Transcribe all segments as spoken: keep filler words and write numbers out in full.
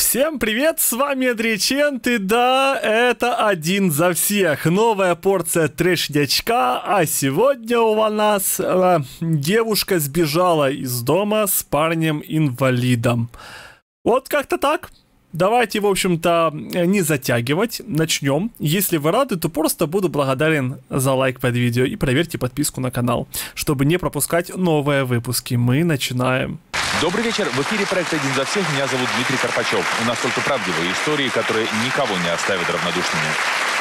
Всем привет, с вами Андрейчент, и да, это один за всех. Новая порция трэш-дячка, а сегодня у нас э, девушка сбежала из дома с парнем-инвалидом. Вот как-то так. Давайте, в общем-то, не затягивать, начнем. Если вы рады, то просто буду благодарен за лайк под видео и проверьте подписку на канал, чтобы не пропускать новые выпуски. Мы начинаем. Добрый вечер. В эфире проект «Один за всех». Меня зовут Дмитрий Карпачев. У нас только правдивые истории, которые никого не оставят равнодушными.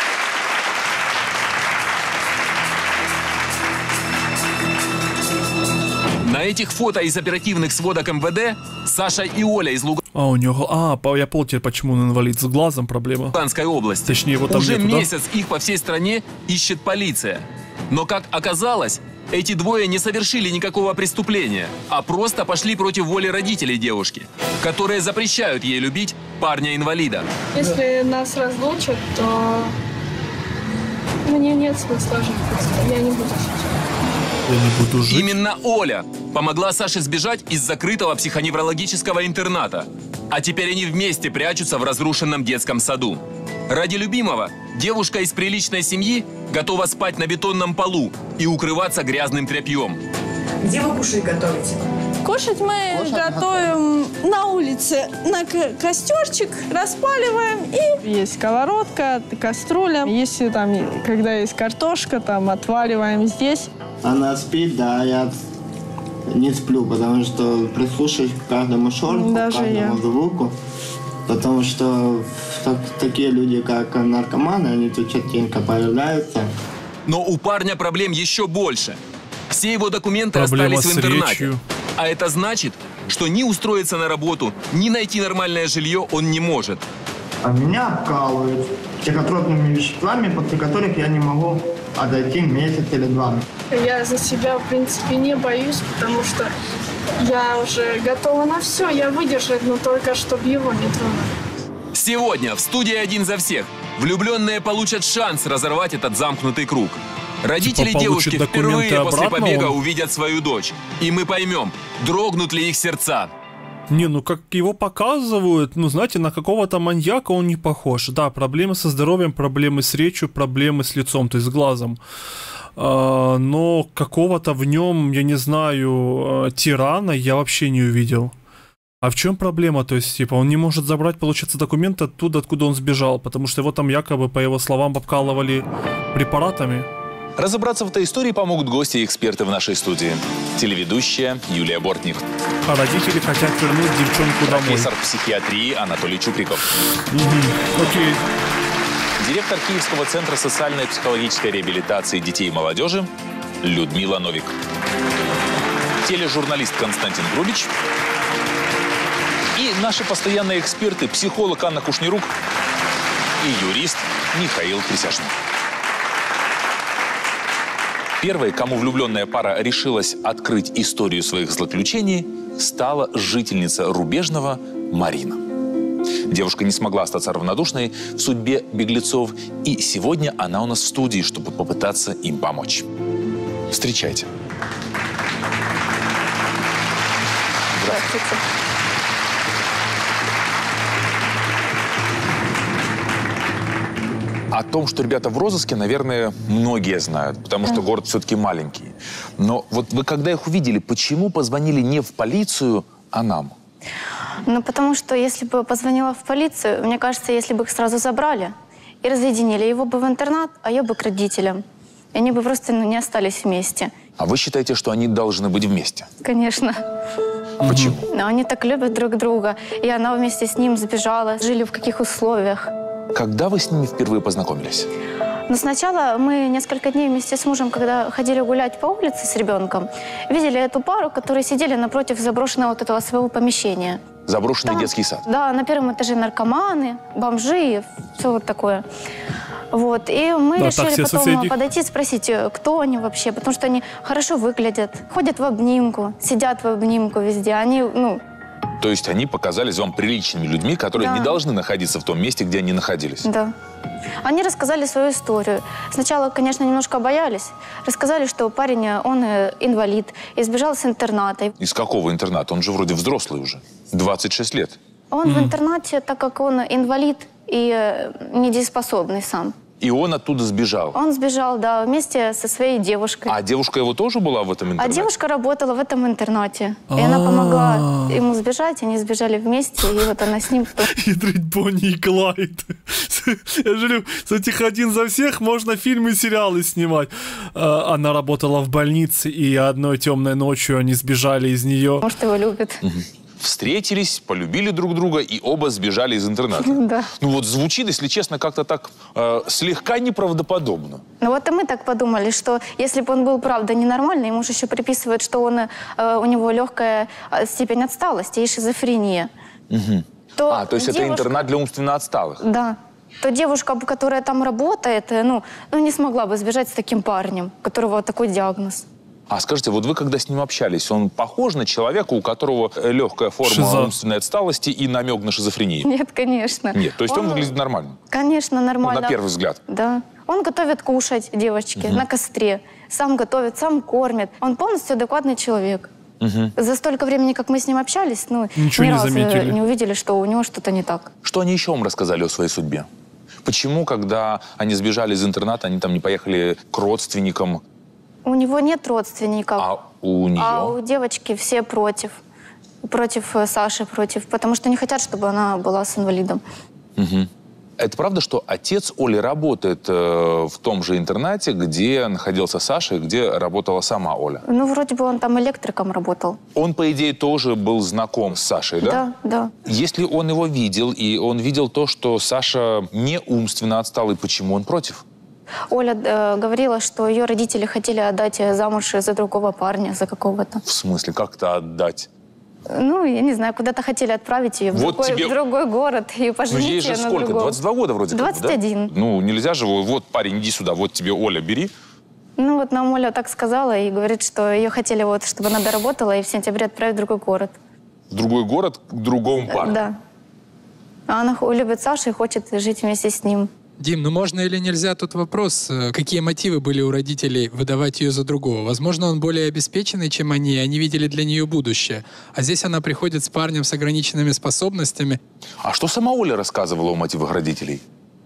На этих фото из оперативных сводок эм вэ дэ Саша и Оля из А, у него... А, я понял теперь, почему он инвалид. С глазом проблема. Луганской области. Точнее, его там Уже нету, месяц да? их по всей стране ищет полиция. Но, как оказалось, эти двое не совершили никакого преступления, а просто пошли против воли родителей девушки, которые запрещают ей любить парня-инвалида. Если нас разлучат, то мне нет смысла жить. Я не буду жить. Я не буду жить. Именно Оля помогла Саше сбежать из закрытого психоневрологического интерната. А теперь они вместе прячутся в разрушенном детском саду. Ради любимого девушка из приличной семьи готова спать на бетонном полу и укрываться грязным тряпьем. Где вы кушать готовите? Кушать мы Кушать готовим на улице, на костерчик, распаливаем, и есть сковородка, кастрюля. Если там, когда есть картошка, там отвариваем здесь. Она спит, да, я не сплю, потому что прислушаюсь к каждому шороху, к Даже каждому я. звуку. Потому что так, такие люди, как наркоманы, они тут частенько появляются. Но у парня проблем еще больше. Все его документы Проблема остались в с интернате. речью. А это значит, что ни устроиться на работу, ни найти нормальное жилье он не может. А меня обкалывают психотропными веществами, после которых я не могу отойти месяц или два. Я за себя, в принципе, не боюсь, потому что я уже готова на все. Я выдержать, но только чтобы его не тронуть. Сегодня в студии «Один за всех» влюбленные получат шанс разорвать этот замкнутый круг. Родители Типа девушки получат впервые документы после обратно, побега он? увидят свою дочь. И мы поймем, дрогнут ли их сердца. Не, ну как его показывают, ну знаете, на какого-то маньяка он не похож. Да, проблемы со здоровьем, проблемы с речью, проблемы с лицом, то есть с глазом. А, но какого-то в нем, я не знаю, тирана я вообще не увидел. А в чем проблема? То есть, типа, он не может забрать, получается, документы оттуда, откуда он сбежал, потому что его там якобы, по его словам, обкалывали препаратами. Разобраться в этой истории помогут гости и эксперты в нашей студии. Телеведущая Юлия Бортник. А родители хотят вернуть девчонку домой. Профессор психиатрии Анатолий Чуприков. Угу. Окей. Директор Киевского центра социальной и психологической реабилитации детей и молодежи Людмила Новик. Тележурналист Константин Грубич. И наши постоянные эксперты, психолог Анна Кушнирук и юрист Михаил Присяжный. Первой, кому влюбленная пара решилась открыть историю своих злоключений, стала жительница Рубежного Марина. Девушка не смогла остаться равнодушной в судьбе беглецов, и сегодня она у нас в студии, чтобы попытаться им помочь. Встречайте. Здравствуйте. О том, что ребята в розыске, наверное, многие знают, потому что город все-таки маленький. Но вот вы когда их увидели, почему позвонили не в полицию, а нам? Ну, потому что если бы позвонила в полицию, мне кажется, если бы их сразу забрали и разъединили, его бы в интернат, а я бы к родителям. И они бы просто ну, не остались вместе. А вы считаете, что они должны быть вместе? Конечно. Почему? Но они так любят друг друга. И она вместе с ним сбежала. Жили в каких условиях. Когда вы с ними впервые познакомились? Но сначала мы несколько дней вместе с мужем, когда ходили гулять по улице с ребенком, видели эту пару, которые сидели напротив заброшенного вот этого своего помещения. Заброшенный Там, детский сад? Да, на первом этаже наркоманы, бомжи, все вот такое. Вот. И мы Да, решили потом соседи. подойти, спросить, кто они вообще, потому что они хорошо выглядят, ходят в обнимку, сидят в обнимку везде. Они, ну... То есть они показались вам приличными людьми, которые Да. не должны находиться в том месте, где они находились? Да. Они рассказали свою историю. Сначала, конечно, немножко боялись. Рассказали, что парень, он инвалид, и сбежал с интерната. Из какого интерната? Он же вроде взрослый уже. двадцать шесть лет. Он mm. в интернате, так как он инвалид и недееспособный сам. И он оттуда сбежал? Он сбежал, да, вместе со своей девушкой. А девушка его тоже была в этом интернате? А девушка работала в этом интернате. И она помогла ему сбежать, они сбежали вместе, и вот она с ним... Ядрить Бонни и Клайд. Я жалею, с этих «Один за всех» можно фильмы и сериалы снимать. Она работала в больнице, и одной темной ночью они сбежали из нее. Может, его любит. Встретились, полюбили друг друга и оба сбежали из интерната. Да. Ну вот звучит, если честно, как-то так э, слегка неправдоподобно. Ну вот и мы так подумали, что если бы он был, правда, ненормальный, ему же еще приписывают, что он, э, у него легкая степень отсталости и шизофрения. Угу. То а, то есть девушка... это интернат для умственно отсталых? Да. То девушка, которая там работает, ну, ну не смогла бы сбежать с таким парнем, у которого такой диагноз. А скажите, вот вы когда с ним общались, он похож на человека, у которого легкая форма Шиза. умственной отсталости и намек на шизофрению? Нет, конечно. Нет, то есть он, он выглядит нормально? Конечно, нормально. Ну, на первый взгляд? Да. Он готовит кушать девочке угу. на костре. Сам готовит, сам кормит. Он полностью адекватный человек. Угу. За столько времени, как мы с ним общались, ну, Ничего ни не разу заметили. не увидели, что у него что-то не так. Что они еще вам рассказали о своей судьбе? Почему, когда они сбежали из интерната, они там не поехали к родственникам? У него нет родственников. А у нее? А у девочки все против. Против Саши, против. Потому что не хотят, чтобы она была с инвалидом. Угу. Это правда, что отец Оли работает э, в том же интернате, где находился Саша и где работала сама Оля? Ну, вроде бы он там электриком работал. Он, по идее, тоже был знаком с Сашей, да? Да, да. Если он его видел, и он видел то, что Саша не умственно отсталый, почему он против? Оля э, говорила, что ее родители хотели отдать замуж за другого парня, за какого-то. В смысле, как-то отдать? Ну, я не знаю, куда-то хотели отправить ее в, вот другой, тебе... в другой город и поженить ну, ей же ее на сколько? другом. двадцать два года вроде двадцать один. Как бы, да? Ну, нельзя же, вот, парень, иди сюда, вот тебе Оля, бери. Ну, вот нам Оля так сказала и говорит, что ее хотели, вот, чтобы она доработала и в сентябре отправить в другой город. В другой город к другому парню? Да. А она любит Сашу и хочет жить вместе с ним. Дим, ну можно или нельзя, тут вопрос, какие мотивы были у родителей выдавать ее за другого? Возможно, он более обеспеченный, чем они, и они видели для нее будущее. А здесь она приходит с парнем с ограниченными способностями. А что сама Оля рассказывала о мотивах родителей?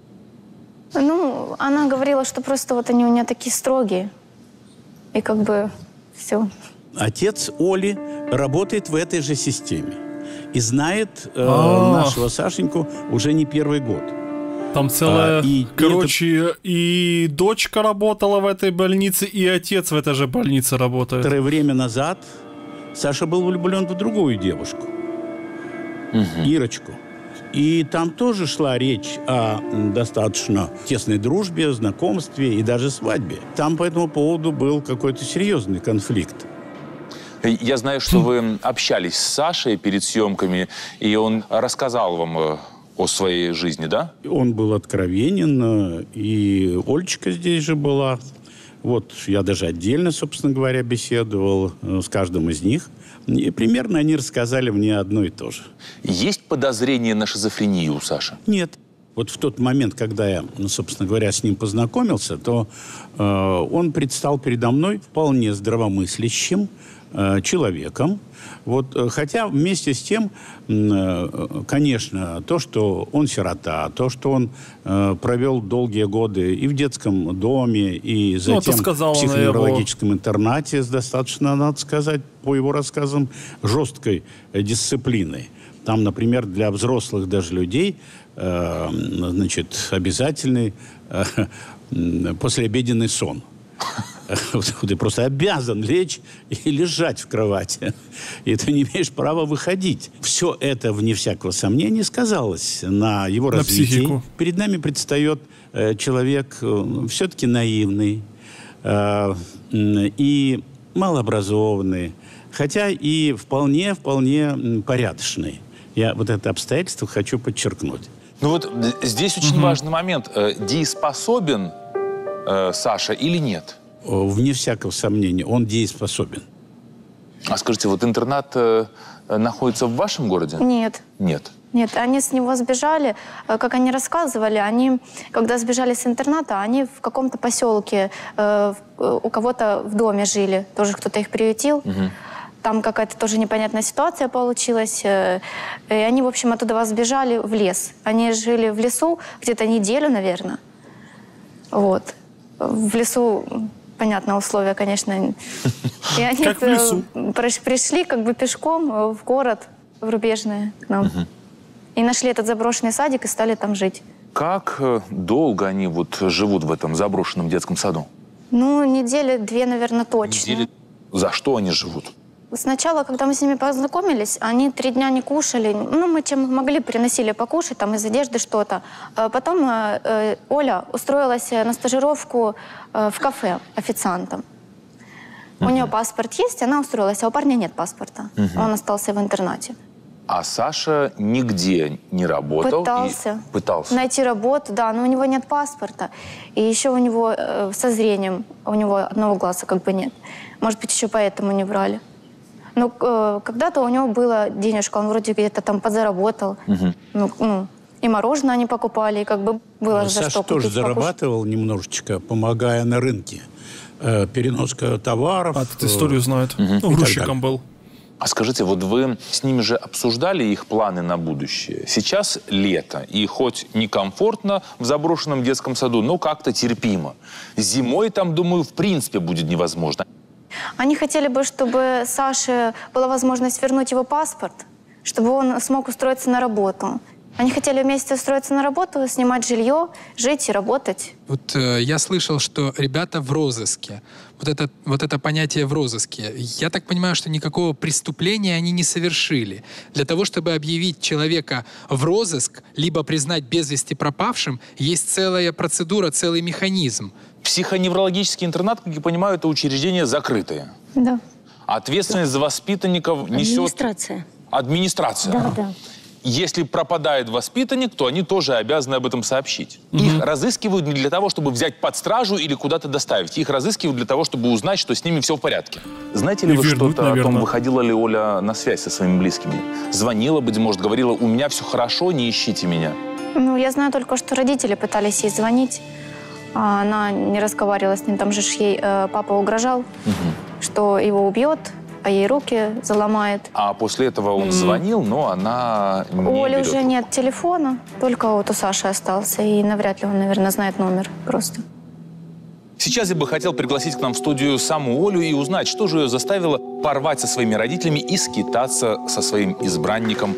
Ну, она говорила, что просто вот они у нее такие строгие. И как бы все. Отец Оли работает в этой же системе. И знает э, нашего Сашеньку уже не первый год. Там целая, а, и, короче, это... и дочка работала в этой больнице, и отец в этой же больнице работает. Некоторое время назад Саша был влюблен в другую девушку, угу. Ирочку. И там тоже шла речь о достаточно тесной дружбе, знакомстве и даже свадьбе. Там по этому поводу был какой-то серьезный конфликт. Я знаю, что вы общались с Сашей перед съемками, и он рассказал вам о своей жизни, да? Он был откровенен, и Олечка здесь же была. Вот я даже отдельно, собственно говоря, беседовал с каждым из них. И примерно они рассказали мне одно и то же. Есть подозрение на шизофрению у Саши? Нет. Вот в тот момент, когда я, ну, собственно говоря, с ним познакомился, то э, он предстал передо мной вполне здравомыслящим э, человеком. Вот, хотя вместе с тем, конечно, то, что он сирота, то, что он э, провел долгие годы и в детском доме, и затем ну, в психоневрологическом его... интернате с достаточно, надо сказать, по его рассказам, жесткой дисциплиной. Там, например, для взрослых даже людей э, значит, обязательный э, послеобеденный сон. Ты просто обязан лечь и лежать в кровати. И ты не имеешь права выходить. Все это, вне всякого сомнения, сказалось на его на развитии. Психику. Перед нами предстает э, человек э, все-таки наивный э, и малообразованный, хотя и вполне-вполне порядочный. Я вот это обстоятельство хочу подчеркнуть. Ну вот здесь очень угу. важный момент. Дееспособен э, Саша или нет? Вне всякого сомнения, он дееспособен. А скажите, вот интернат э, находится в вашем городе? Нет. Нет? Нет, они с него сбежали. Как они рассказывали, они, когда сбежали с интерната, они в каком-то поселке э, у кого-то в доме жили. Тоже кто-то их приютил. Угу. там какая-то тоже непонятная ситуация получилась. И они, в общем, оттуда сбежали в лес. Они жили в лесу где-то неделю, наверное. Вот. В лесу, понятно, условия, конечно. И они как в лесу. Пришли как бы пешком в город, в Рубежное к нам. Угу. И нашли этот заброшенный садик и стали там жить. Как долго они вот живут в этом заброшенном детском саду? Ну, недели две, наверное, точно. Недели... За что они живут? Сначала, когда мы с ними познакомились, они три дня не кушали. Ну, мы чем могли, приносили покушать, там из одежды что-то. Потом э, Оля устроилась на стажировку э, в кафе официантом. Uh-huh. У нее паспорт есть, она устроилась, а у парня нет паспорта. Uh-huh. Он остался в интернате. А Саша нигде не работал? Пытался. И... Пытался. Найти работу, да, но у него нет паспорта. И еще у него э, со зрением, у него одного глаза как бы нет. Может быть, еще поэтому не брали. Но э, когда-то у него была денежка, он вроде где-то там подзаработал. Угу. Ну, ну, и мороженое они покупали, и как бы было ну, за Саша что тоже купить, зарабатывал покушать. Немножечко, помогая на рынке. Э, переноска товаров. А, эту историю знает. Угу. Ну, грузчиком был. А скажите, вот вы с ними же обсуждали их планы на будущее? Сейчас лето, и хоть некомфортно в заброшенном детском саду, но как-то терпимо. Зимой там, думаю, в принципе будет невозможно. Они хотели бы, чтобы Саше была возможность вернуть его паспорт, чтобы он смог устроиться на работу. Они хотели вместе устроиться на работу, снимать жилье, жить и работать. Вот э, я слышал, что ребята в розыске. Вот это, вот это понятие в розыске. Я так понимаю, что никакого преступления они не совершили. Для того, чтобы объявить человека в розыск, либо признать без вести пропавшим, есть целая процедура, целый механизм. Психоневрологический интернат, как я понимаю, это учреждение закрытое. Да. Ответственность за воспитанников несет... Администрация. Администрация. Да, да. Если пропадает воспитанник, то они тоже обязаны об этом сообщить. Угу. Их разыскивают не для того, чтобы взять под стражу или куда-то доставить. Их разыскивают для того, чтобы узнать, что с ними все в порядке. Знаете ли и вы что-то о том, выходила ли Оля на связь со своими близкими? Звонила, быть может, говорила, у меня все хорошо, не ищите меня. Ну, я знаю только, что родители пытались ей звонить. А она не разговаривала с ним. Там же ей э, папа угрожал, угу. что его убьет, а ей руки заломает. А после этого он mm. звонил, но она не У Оли берет. уже нет телефона, только вот у Саши остался. И навряд ли он, наверное, знает номер просто. Сейчас я бы хотел пригласить к нам в студию саму Олю и узнать, что же ее заставило порвать со своими родителями и скитаться со своим избранником.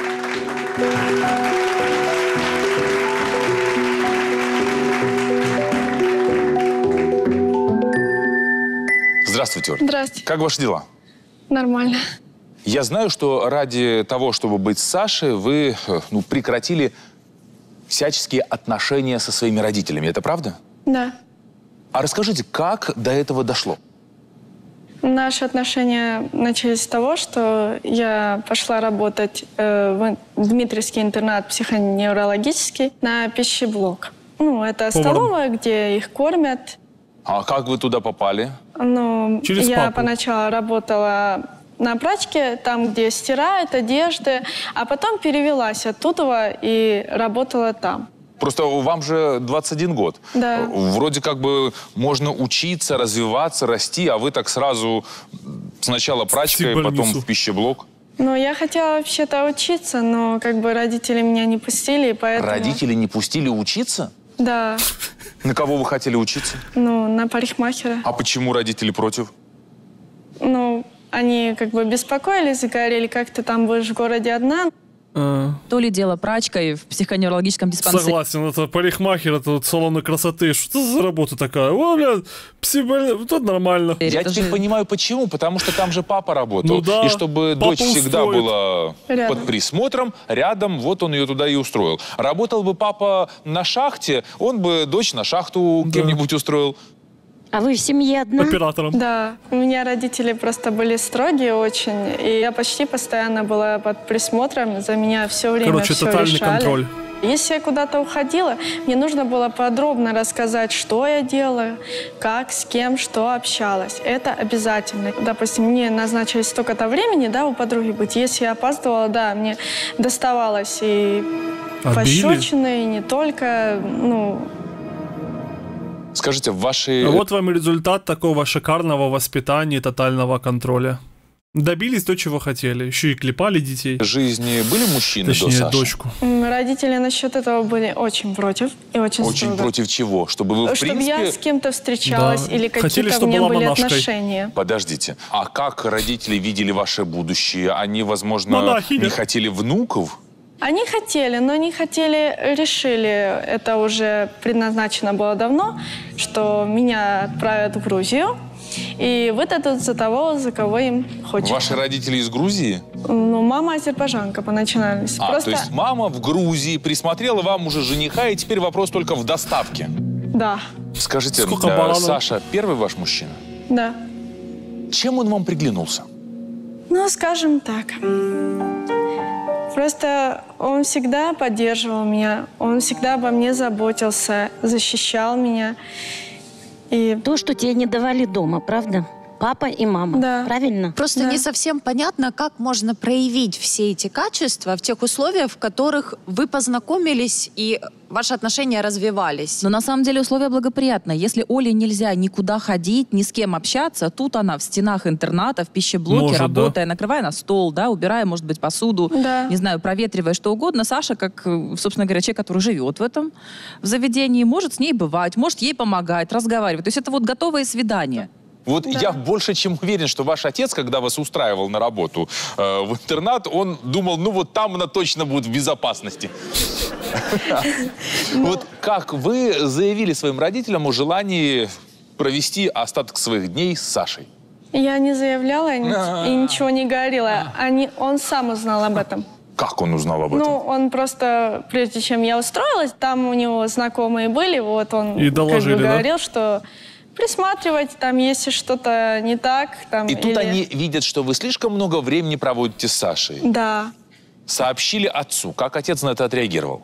Здравствуйте, Оля. Здравствуйте. Как ваши дела? Нормально. Я знаю, что ради того, чтобы быть с Сашей, вы ну, прекратили всяческие отношения со своими родителями. Это правда? Да. А расскажите, как до этого дошло? Наши отношения начались с того, что я пошла работать э, в Дмитриевский интернат психоневрологический на пищеблок. Ну, это столовая, где их кормят. А как вы туда попали? Ну, Через я папу. поначалу работала на прачке, там, где стирают одежды, а потом перевелась оттуда и работала там. Просто вам же двадцать один год. Да. Вроде как бы можно учиться, развиваться, расти, а вы так сразу сначала прачкой, потом в пищеблок. Ну, я хотела вообще-то учиться, но как бы родители меня не пустили, поэтому... Родители не пустили учиться? Да. На кого вы хотели учиться? Ну, на парикмахера. А почему родители против? Ну, они как бы беспокоились и говорили, как ты там будешь в городе одна. А. То ли дело прачкой в психоневрологическом диспансере. Согласен, это парикмахер, это вот салоны красоты. Что за работа такая? О, бля, психобольная, тут нормально. Я это теперь же... понимаю, почему. Потому что там же папа работал. Ну да, и чтобы дочь всегда устроит. была рядом. Под присмотром, рядом, вот он ее туда и устроил. Работал бы папа на шахте, он бы дочь на шахту да. кем-нибудь устроил. А вы в семье одна? Оператором. Да. У меня родители просто были строгие очень. И я почти постоянно была под присмотром. За меня все время Короче, все тотальный решали. контроль. Если я куда-то уходила, мне нужно было подробно рассказать, что я делала, как, с кем, что общалась. Это обязательно. Допустим, мне назначили столько-то времени, да, у подруги быть. Если я опаздывала, да, мне доставалось и пощечины, и не только, ну... Скажите, в вашей... А вот вам и результат такого шикарного воспитания и тотального контроля. Добились то, чего хотели. Еще и клепали детей. В жизни были мужчины Точнее, до Саши? дочку. Родители насчет этого были очень против. И очень Очень строго. против чего? Чтобы вы, в Чтобы принципе... я с кем-то встречалась, да. Или какие-то у меня были монашкой. Отношения. Подождите. А как родители видели ваше будущее? Они, возможно, Монахиня. Не хотели внуков? Они хотели, но не хотели, решили, это уже предназначено было давно, что меня отправят в Грузию и выдадут за того, за кого им хочется. Ваши родители из Грузии? Ну, мама азербайджанка по национальности. А, Просто... то есть мама в Грузии присмотрела вам уже жениха, и теперь вопрос только в доставке? Да. Скажите, да, Саша первый ваш мужчина? Да. Чем он вам приглянулся? Ну, скажем так... Просто он всегда поддерживал меня, он всегда обо мне заботился, защищал меня. И... То, что тебе не давали дома, правда? Папа и мама, да. Правильно? Просто да. не совсем понятно, как можно проявить все эти качества в тех условиях, в которых вы познакомились и ваши отношения развивались. Но на самом деле условия благоприятные. Если Оле нельзя никуда ходить, ни с кем общаться, тут она в стенах интерната, в пищеблоке, может, работая, да. накрывая на стол, да, убирая, может быть, посуду, да. не знаю, проветривая, что угодно. Саша, как, собственно говоря, человек, который живет в этом в заведении, может с ней бывать, может ей помогать, разговаривать. То есть это вот готовое свидание. Вот да. я больше чем уверен, что ваш отец, когда вас устраивал на работу э, в интернат, он думал, ну вот там она точно будет в безопасности. Вот как вы заявили своим родителям о желании провести остаток своих дней с Сашей? Я не заявляла и ничего не говорила. Они, он сам узнал об этом. Как он узнал об этом? Ну, он просто, прежде чем я устроилась, там у него знакомые были, вот он и доложили, как бы да? говорил, что... Присматривать, там, если что-то не так. Там, и тут или... они видят, что вы слишком много времени проводите с Сашей. Да. Сообщили отцу. Как отец на это отреагировал?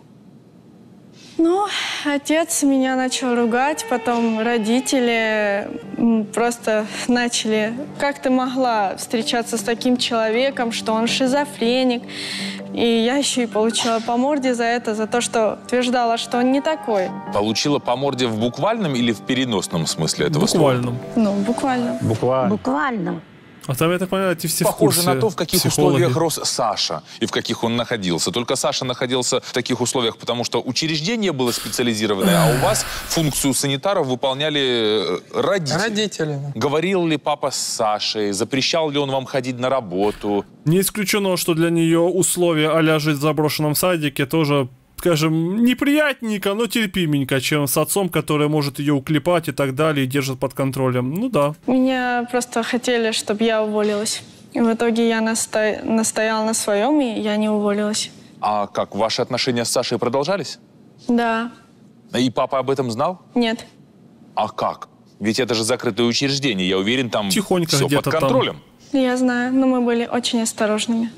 Ну, отец меня начал ругать, потом родители просто начали... Как ты могла встречаться с таким человеком, что он шизофреник? И я еще и получила по морде за это, за то, что утверждала, что он не такой. Получила по морде в буквальном или в переносном смысле этого буквальном. слова? Ну, буквально. Буквально. Буквально. А там, я так понимаю, эти все Похоже в курсе, на то, в каких психологи. условиях рос Саша и в каких он находился. Только Саша находился в таких условиях, потому что учреждение было специализированное, а у вас функцию санитаров выполняли родители. Родители. Говорил ли папа с Сашей? Запрещал ли он вам ходить на работу? Не исключено, что для нее условия а-ля жить в заброшенном садике тоже, скажем, неприятненько, но терпименько, чем с отцом, который может ее уклепать и так далее, и держит под контролем. Ну да. Меня просто хотели, чтобы я уволилась. И в итоге я насто... настояла на своем, и я не уволилась. А как, ваши отношения с Сашей продолжались? Да. И папа об этом знал? Нет. А как? Ведь это же закрытое учреждение, я уверен, там тихонько все под контролем. Там. Я знаю, но мы были очень осторожными.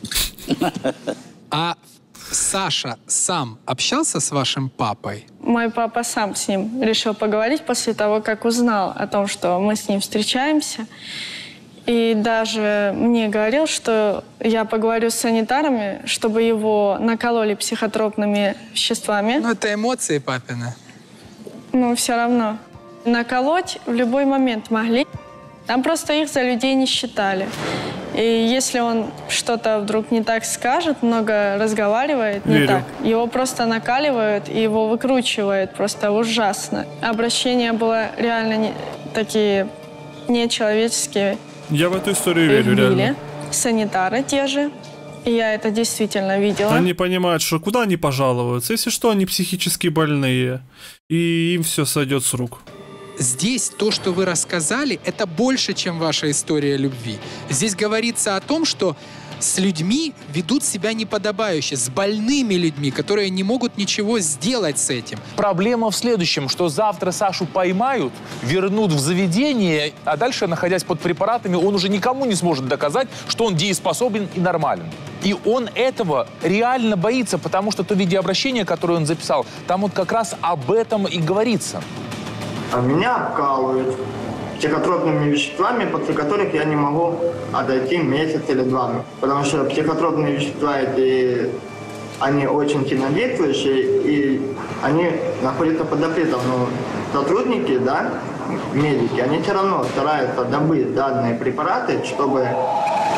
А Саша сам общался с вашим папой? Мой папа сам с ним решил поговорить после того, как узнал о том, что мы с ним встречаемся. И даже мне говорил, что я поговорю с санитарами, чтобы его накололи психотропными веществами. Ну, это эмоции папины. Ну, все равно. Наколоть в любой момент могли. Там просто их за людей не считали. И если он что-то вдруг не так скажет, много разговаривает, не Верю. так, его просто накаливают и его выкручивают просто ужасно. Обращения было реально не, такие нечеловеческие. Я в эту историю Их верю, били. реально. Санитары те же. И я это действительно видела. Они понимают, что куда они пожалуются, если что, они психически больные. И им все сойдет с рук. Здесь то, что вы рассказали, это больше, чем ваша история любви. Здесь говорится о том, что с людьми ведут себя неподобающе, с больными людьми, которые не могут ничего сделать с этим. Проблема в следующем, что завтра Сашу поймают, вернут в заведение, а дальше, находясь под препаратами, он уже никому не сможет доказать, что он дееспособен и нормален. И он этого реально боится, потому что то видеообращение, которое он записал, там вот как раз об этом и говорится. А меня обкалывают психотропными веществами, после которых я не могу отойти месяц или два. Потому что психотропные вещества, эти, они очень сильнодействующие, и они находятся под запретом. Но сотрудники, да, медики, они все равно стараются добыть данные препараты, чтобы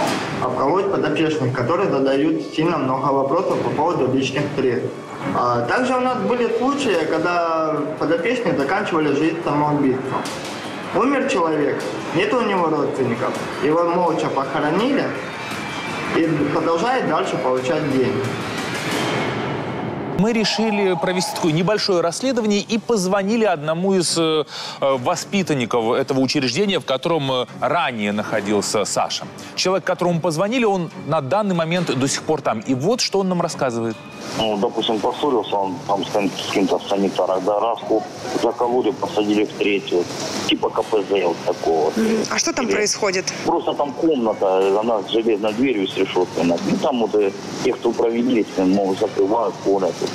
обколоть подопечных, которые задают сильно много вопросов по поводу личных средств. А также у нас были случаи, когда подопечные заканчивали жизнь самоубийством. Умер человек, нет у него родственников, его молча похоронили и продолжает дальше получать деньги. Мы решили провести такое небольшое расследование и позвонили одному из э, воспитанников этого учреждения, в котором э, ранее находился Саша. Человек, которому позвонили, он на данный момент до сих пор там. И вот что он нам рассказывает. Ну, допустим, поссорился он там с кем-то в санитарах, да, раз, хоп, закололи, посадили в третью. Типа ка пэ зэ вот такого. Mm-hmm. А что там Или происходит? Просто там комната, она с железной дверью, с решеткой. Ну, там вот э, те, кто провели, могут закрывают комнату.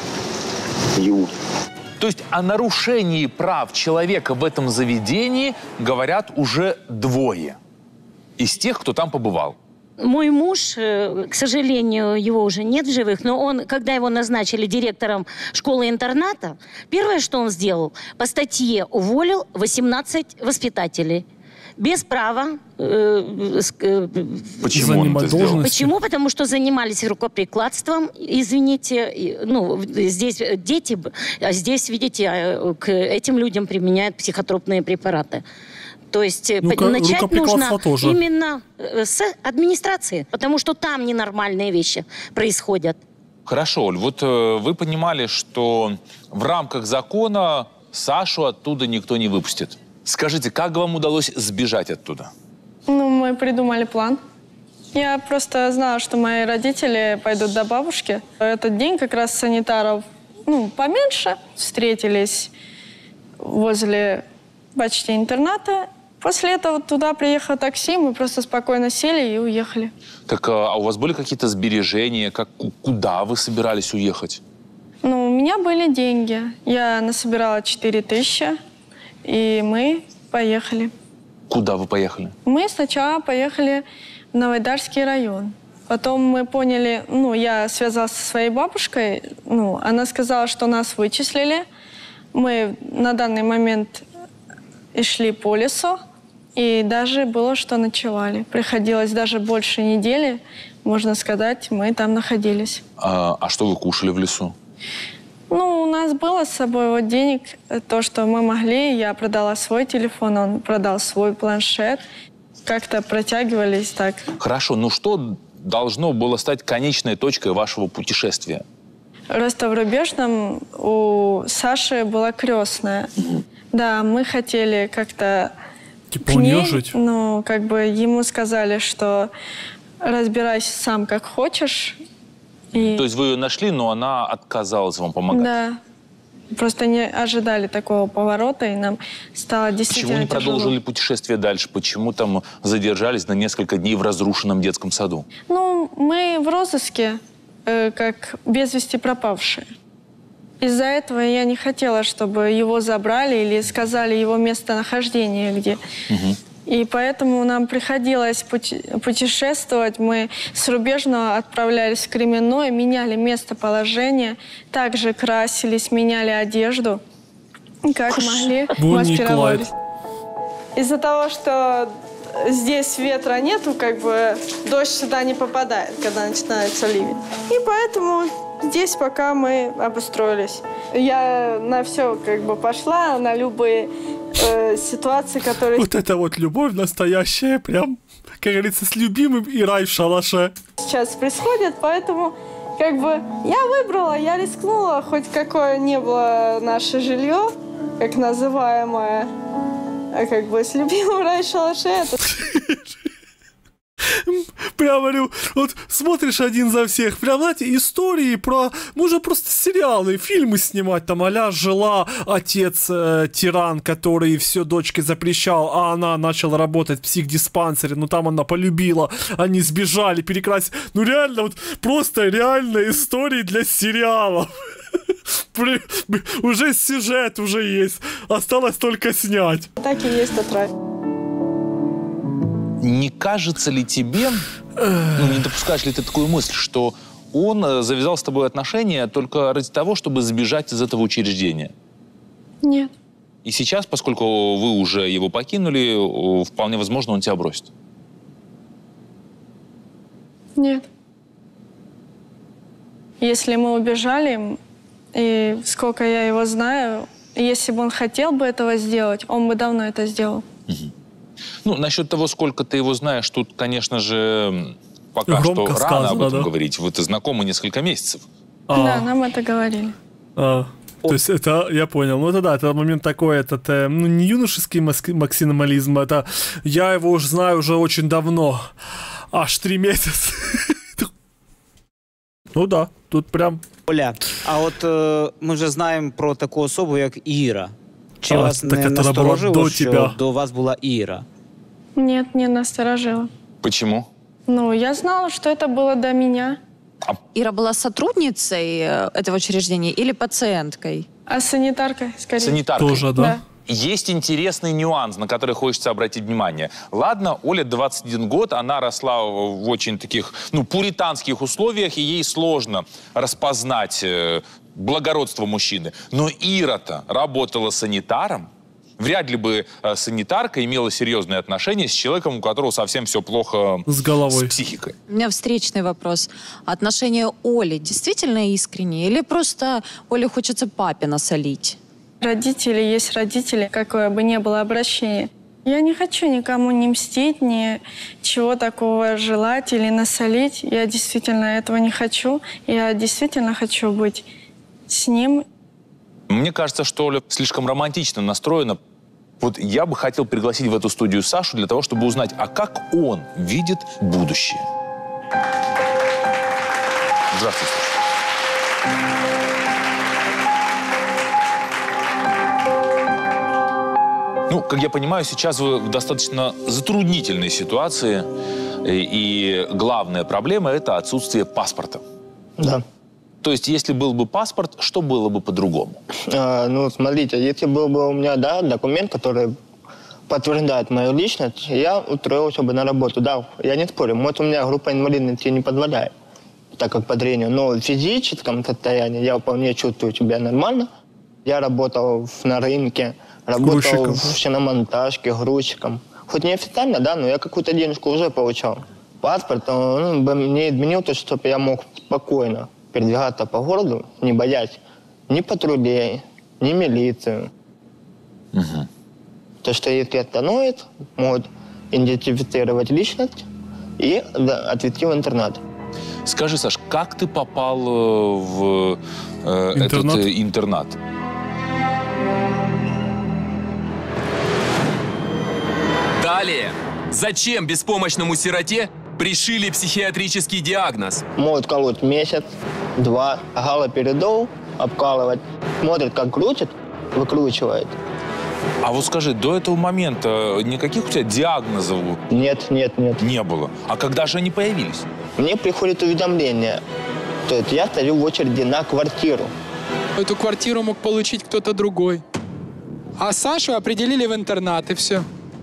То есть о нарушении прав человека в этом заведении говорят уже двое из тех, кто там побывал. Мой муж, к сожалению, его уже нет в живых, но он, когда его назначили директором школы-интерната, первое, что он сделал, по статье уволил восемнадцать воспитателей. Без права. Э, э, Почему он это сделал? Почему? Потому что занимались рукоприкладством, извините. Ну, здесь дети, а здесь, видите, к этим людям применяют психотропные препараты. То есть ну, начать нужно тоже. Именно с администрации, потому что там ненормальные вещи происходят. Хорошо, Оль, вот э, вы понимали, что в рамках закона Сашу оттуда никто не выпустит. Скажите, как вам удалось сбежать оттуда? Ну, мы придумали план. Я просто знала, что мои родители пойдут до бабушки. Этот день как раз санитаров, ну, поменьше, встретились возле почти интерната. После этого туда приехало такси, мы просто спокойно сели и уехали. Так, а у вас были какие-то сбережения? Как, куда вы собирались уехать? Ну, у меня были деньги. Я насобирала четыре тысячи. И мы поехали. Куда вы поехали? Мы сначала поехали в Новоайдарский район. Потом мы поняли, ну, я связалась со своей бабушкой, ну, она сказала, что нас вычислили. Мы на данный момент и шли по лесу, и даже было, что ночевали. Приходилось даже больше недели, можно сказать, мы там находились. А, а что вы кушали в лесу? Ну, у нас было с собой вот денег, то, что мы могли. Я продала свой телефон, он продал свой планшет. Как-то протягивались так. Хорошо, ну что должно было стать конечной точкой вашего путешествия? Просто в Рубежном у Саши была крестная. Mm-hmm. Да, мы хотели как-то типа унижить? Ну, как бы ему сказали, что разбирайся сам как хочешь. И... То есть вы ее нашли, но она отказалась вам помогать? Да. Просто не ожидали такого поворота, и нам стало действительно Почему не тяжело. продолжили путешествие дальше? Почему там задержались на несколько дней в разрушенном детском саду? Ну, мы в розыске, э, как без вести пропавшие. Из-за этого я не хотела, чтобы его забрали или сказали его местонахождение где. Угу. И поэтому нам приходилось путешествовать. Мы с Рубежного отправлялись в Кременное, меняли местоположение, также красились, меняли одежду, как могли, маскировались. Из-за того, что здесь ветра нету, как бы дождь сюда не попадает, когда начинается ливень. И поэтому здесь пока мы обустроились. Я на все как бы пошла, на любые э, ситуации, которые... Вот это вот любовь настоящая, прям, как говорится, с любимым и рай в шалаше. Сейчас происходит, поэтому как бы я выбрала, я рискнула, хоть какое не было наше жилье, как называемое, а как бы с любимым рай в шалаше. Это... Прям говорю, вот смотришь один за всех, прям, знаете, истории про, можно просто сериалы, фильмы снимать, там, а-ля жила отец э, тиран, который все дочке запрещал, а она начала работать в психдиспансере, ну там она полюбила, они сбежали, перекрасили, ну реально, вот просто реальные истории для сериалов. Уже сюжет уже есть, осталось только снять. Так и есть тот рай. Не кажется ли тебе, ну, не допускаешь ли ты такую мысль, что он завязал с тобой отношения только ради того, чтобы сбежать из этого учреждения? Нет. И сейчас, поскольку вы уже его покинули, вполне возможно, он тебя бросит? Нет. Если мы убежали, и сколько я его знаю, если бы он хотел бы этого сделать, он бы давно это сделал. Угу. Ну, насчет того, сколько ты его знаешь, тут, конечно же, пока Громко что сказано, рано об этом да? говорить. Вы-то знакомы несколько месяцев. А. Да, нам это говорили. А. То есть это, я понял, ну это да, это момент такой, это, ну не юношеский максимализм, это я его уже знаю уже очень давно, аж три месяца. Ну да, тут прям... Оля, а от е, ми вже знаємо про таку особу, як Іра. Чи А, вас так не это была насторожило, до що тебя. до вас була Іра? Нет, не насторожило. Почему? Ну, я знала, что это было до меня. Ира была сотрудницей э, этого учреждения или пациенткой? А санитаркой, скорее. Санитаркой. Тоже, да? Да. Есть интересный нюанс, на который хочется обратить внимание. Ладно, Оле двадцать один год, она росла в очень таких, ну, пуританских условиях, и ей сложно распознать э, благородство мужчины. Но Ира-то работала санитаром. Вряд ли бы э, санитарка имела серьезные отношения с человеком, у которого совсем все плохо с головой, с психикой. У меня встречный вопрос. Отношения Оли действительно искренние или просто Оле хочется папе насолить? Родители есть родители, какое бы ни было обращение. Я не хочу никому не мстить, ни чего такого желать или насолить. Я действительно этого не хочу. Я действительно хочу быть с ним. Мне кажется, что Оля слишком романтично настроена. Вот я бы хотел пригласить в эту студию Сашу для того, чтобы узнать, а как он видит будущее. Здравствуйте, Саша. Ну, как я понимаю, сейчас вы в достаточно затруднительной ситуации, и главная проблема – это отсутствие паспорта. Да. То есть, если был бы паспорт, что было бы по-другому? А, ну, смотрите, если был бы у меня, да, документ, который подтверждает мою личность, я устроился бы на работу. Да, я не спорю, может, у меня группа инвалидности не позволяет, так как по зрению. Но в физическом состоянии я вполне чувствую себя нормально. Я работал на рынке, работал в шиномонтажке, грузчиком. Хоть не официально, да, но я какую-то денежку уже получал. Паспорт, он бы мне изменил то, чтобы я мог спокойно передвигаться по городу, не боясь ни патрулей, ни милицию. Угу. То, что если остановят, могут идентифицировать личность и да, отвезти в интернат. Скажи, Саш, как ты попал в э, интернат? этот э, интернат? Далее. Зачем беспомощному сироте пришили психиатрический диагноз? Могут колоть месяц, два, галоперидол обкалывать. Смотрят, как крутит, выкручивает. А вот скажи, до этого момента никаких у тебя диагнозов Нет, нет, нет. не было? А когда же они появились? Мне приходит уведомление. То есть я стою в очереди на квартиру. Эту квартиру мог получить кто-то другой. А Сашу определили в интернат, и все.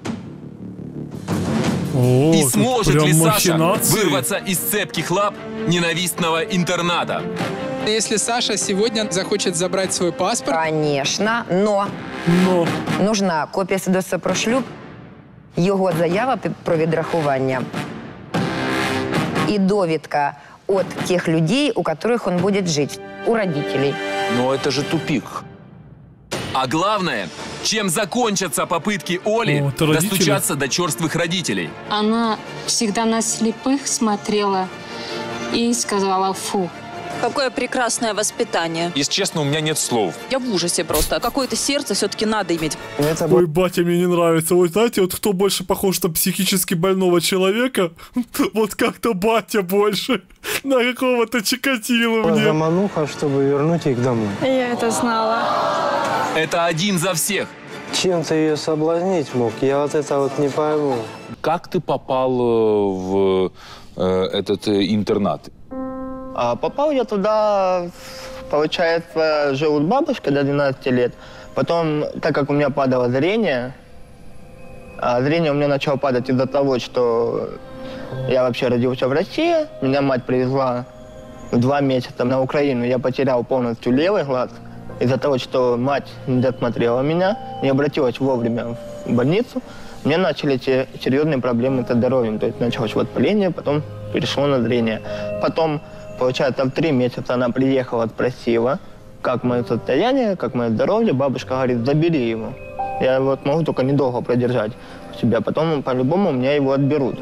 О, И сможет ли Саша махинации. вырваться из цепких лап ненавистного интерната? Если Саша сегодня захочет забрать свой паспорт... Конечно, но, но нужна копія свідоцтва про шлюб, його заява про відрахування і довідка от тех людей, у которых он будет жить, у родителей. Но это же тупик. А главное, чем закончатся попытки Оли О, это родители. достучаться до черствых родителей? Она всегда на слепых смотрела и сказала «фу». Какое прекрасное воспитание. Если честно, у меня нет слов. Я в ужасе просто. Какое-то сердце все-таки надо иметь. Ой, батя, мне не нравится. Вот знаете, вот кто больше похож на психически больного человека, вот как-то батя больше на какого-то Чикатило мне. Замануха, чтобы вернуть их домой. Я это знала. Это один за всех. Чем ты ее соблазнить мог? Я вот это вот не пойму. Как ты попал э, в э, этот э, интернат? А попал я туда, получается, жил у бабушки до двенадцати лет. Потом, так как у меня падало зрение, а зрение у меня начало падать из-за того, что я вообще родился в России, меня мать привезла в два месяца на Украину, я потерял полностью левый глаз. Из-за того, что мать не досмотрела меня, не обратилась вовремя в больницу, у меня начались серьезные проблемы со здоровьем. То есть началось воспаление, потом перешло на зрение. Потом, получается, в три месяца она приехала, спросила, как мое состояние, как мое здоровье. Бабушка говорит, забери его. Я вот могу только недолго продержать у себя. Потом, по-любому, у меня его отберут.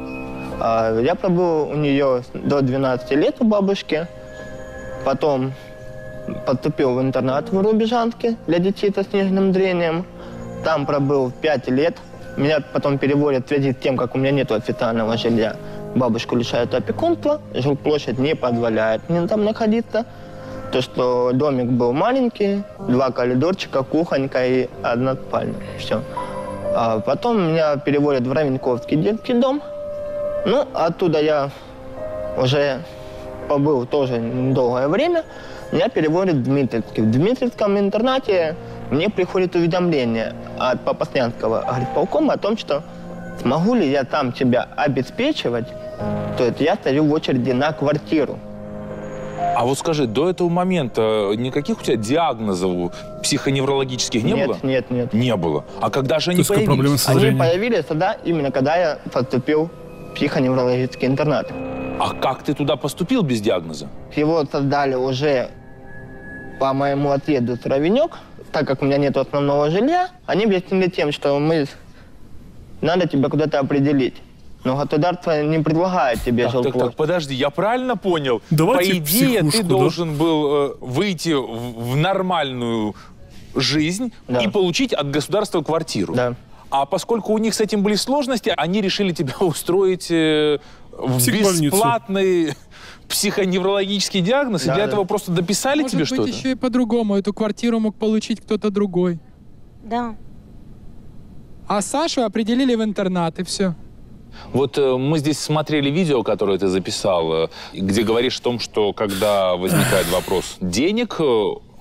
А я пробыл у нее до двенадцати лет у бабушки. Потом поступил в интернат в Рубежанске для детей со сниженным зрением. Там пробыл пять лет. Меня потом переводят в связи с тем, как у меня нет официального жилья. Бабушку лишают опекунства, жилплощадь не позволяет мне там находиться. То, что домик был маленький, два коридорчика, кухонька и одна спальня. Все. А потом меня переводят в Равенковский детский дом. Ну, оттуда я уже побыл тоже долгое время. Меня переводят в Дмитриевский. В Дмитриевском интернате мне приходит уведомление от Попаснянского горисполкома о том, что смогу ли я там тебя обеспечивать, то есть я стою в очереди на квартиру. А вот скажи, до этого момента никаких у тебя диагнозов психоневрологических не нет, было? Нет, нет, нет. Не было. А когда же они появились? Они появились тогда, именно когда я поступил в психоневрологический интернат. А как ты туда поступил без диагноза? Его создали уже по моему отъезду с Равенек, так как у меня нет основного жилья. Они объяснили тем, что мы надо тебя куда-то определить. Но государство не предлагает тебе так, жилплощадь. Так, так, подожди, я правильно понял? Давайте по идее, ты да? должен был э, выйти в, в нормальную жизнь да. и получить от государства квартиру. Да. А поскольку у них с этим были сложности, они решили тебя устроить э, в бесплатный психоневрологический диагноз, да, и для да. этого просто дописали Может тебе что-то? Может быть, еще и по-другому. Эту квартиру мог получить кто-то другой. Да. А Сашу определили в интернат, и все. Вот э, мы здесь смотрели видео, которое ты записал, э, где говоришь о том, что когда возникает вопрос денег, э,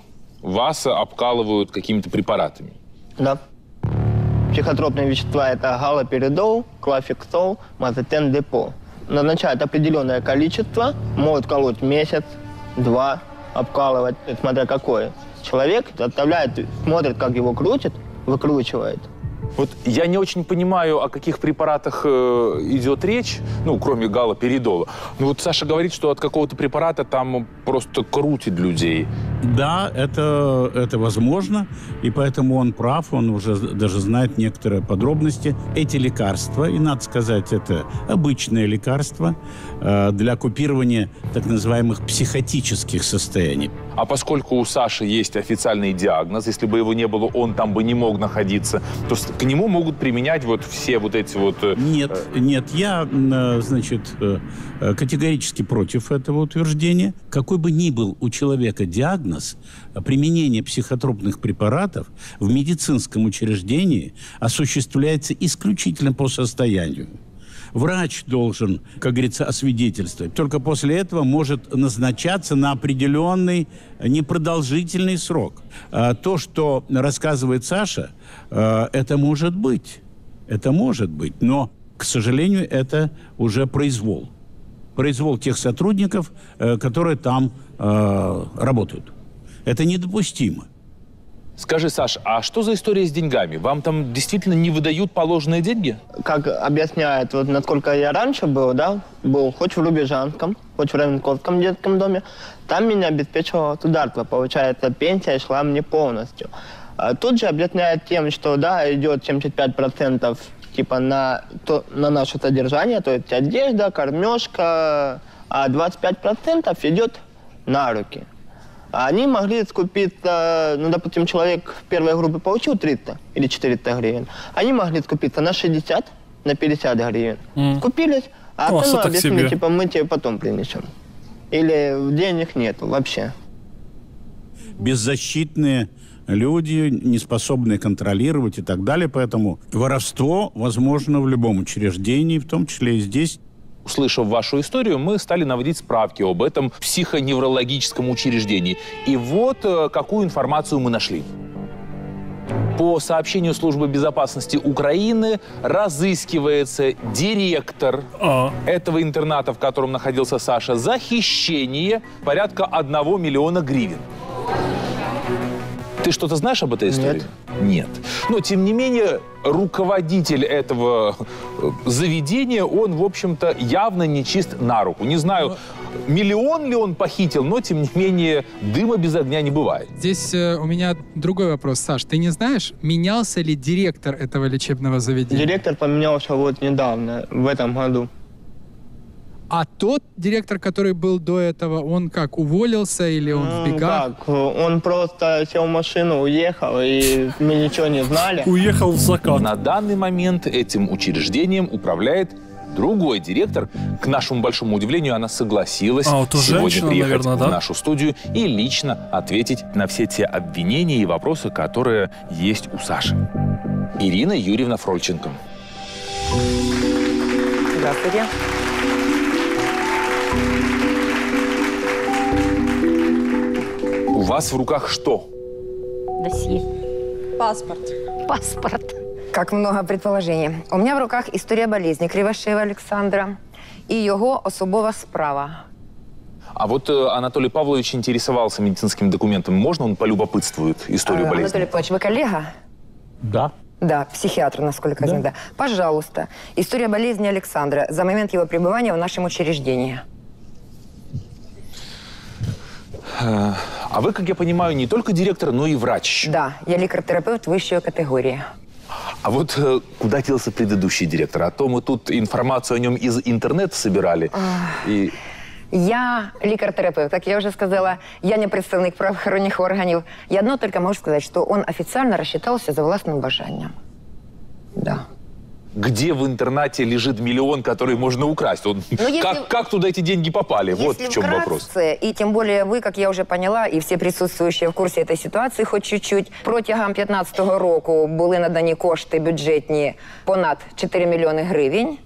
вас обкалывают какими-то препаратами. Да. Психотропные вещества – это галоперидол, клафексол, мазотен депо. Назначают определенное количество, могут колоть месяц, два, обкалывать, смотря какое. Человек заставляет, смотрит, как его крутит, выкручивает. Вот я не очень понимаю, о каких препаратах э, идет речь, ну, кроме галоперидола. Ну, вот Саша говорит, что от какого-то препарата там просто крутит людей. Да, это, это возможно, и поэтому он прав, он уже даже знает некоторые подробности. Эти лекарства, и надо сказать, это обычные лекарства э, для купирования так называемых психотических состояний. А поскольку у Саши есть официальный диагноз, если бы его не было, он там бы не мог находиться, то к нему могут применять вот все вот эти вот... Нет, нет, я, значит, категорически против этого утверждения. Какой бы ни был у человека диагноз, применение психотропных препаратов в медицинском учреждении осуществляется исключительно по состоянию. Врач должен, как говорится, освидетельствовать. Только после этого может назначаться на определенный непродолжительный срок. То, что рассказывает Саша, это может быть. Это может быть. Но, к сожалению, это уже произвол. Произвол тех сотрудников, которые там работают. Это недопустимо. Скажи, Саш, а что за история с деньгами? Вам там действительно не выдают положенные деньги? Как объясняет, вот насколько я раньше был, да, был хоть в Рубежанском, хоть в Равенковском детском доме, там меня обеспечивало государство. Получается, пенсия шла мне полностью. А тут же объясняет тем, что, да, идет семьдесят пять процентов типа на, то, на наше содержание, то есть одежда, кормежка, а двадцать пять процентов идет на руки. Они могли скупиться, ну, допустим, человек в первой группе получил триста или четыреста гривен, они могли скупиться на шестьдесят, на пятьдесят гривен. Mm. Скупились, а О, остальное объяснили, типа, мы тебе потом принесем. Или денег нет вообще. Беззащитные люди, не способные контролировать и так далее, поэтому воровство возможно в любом учреждении, в том числе и здесь. Услышав вашу историю, мы стали наводить справки об этом психоневрологическом учреждении. И вот э, какую информацию мы нашли. По сообщению Службы безопасности Украины разыскивается директор а. этого интерната, в котором находился Саша, за хищение порядка одного миллиона гривен. Ты что-то знаешь об этой истории? Нет. Нет. Но, тем не менее, руководитель этого заведения, он, в общем-то, явно не чист на руку. Не знаю, миллион ли он похитил, но, тем не менее, дыма без огня не бывает. Здесь э, у меня другой вопрос, Саш. Ты не знаешь, менялся ли директор этого лечебного заведения? Директор поменялся вот недавно, в этом году. А тот директор, который был до этого, он как, уволился или он Ну, сбегал? как, он просто сел в машину, уехал, и мы ничего не знали. Уехал в закат. На данный момент этим учреждением управляет другой директор. К нашему большому удивлению, она согласилась а, вот сегодня женщина, приехать наверное, в да? нашу студию и лично ответить на все те обвинения и вопросы, которые есть у Саши. Ирина Юрьевна Фрольченко. Здравствуйте. У вас в руках что? Досье. Паспорт. Паспорт. Как много предположений. У меня в руках історія болезни Кривошеєва Олександра і його особова справа. А вот э, Анатолий Павлович интересовался медицинскими документами. Можно он полюбопытствует историю Э, болезни? Анатолий Павлович, вы коллега? Да. Да, психиатр, насколько я знаю. Да. Пожалуйста, история болезни Александра за момент его пребывания в нашем учреждении. А вы, как я понимаю, не только директор, но и врач. Да, я лікар-терапевт вищої категорії. А вот э, куда делся предыдущий директор? А то мы тут информацию о нем из интернета собирали. И... Я лікар-терапевт, как я уже сказала, я не представник правоохоронних органів. Я одно только могу сказать, что он официально рассчитался за властным бажанием. Да. Где в интернате лежит миллион, который можно украсть? Он... если... как, как туда эти деньги попали? Если вот в чем вкратце, вопрос. И тем более вы, как я уже поняла, и все присутствующие в курсе этой ситуации хоть чуть-чуть, протягом п'ятнадцятого року були надані кошти бюджетні понад чотири мільйони гривень.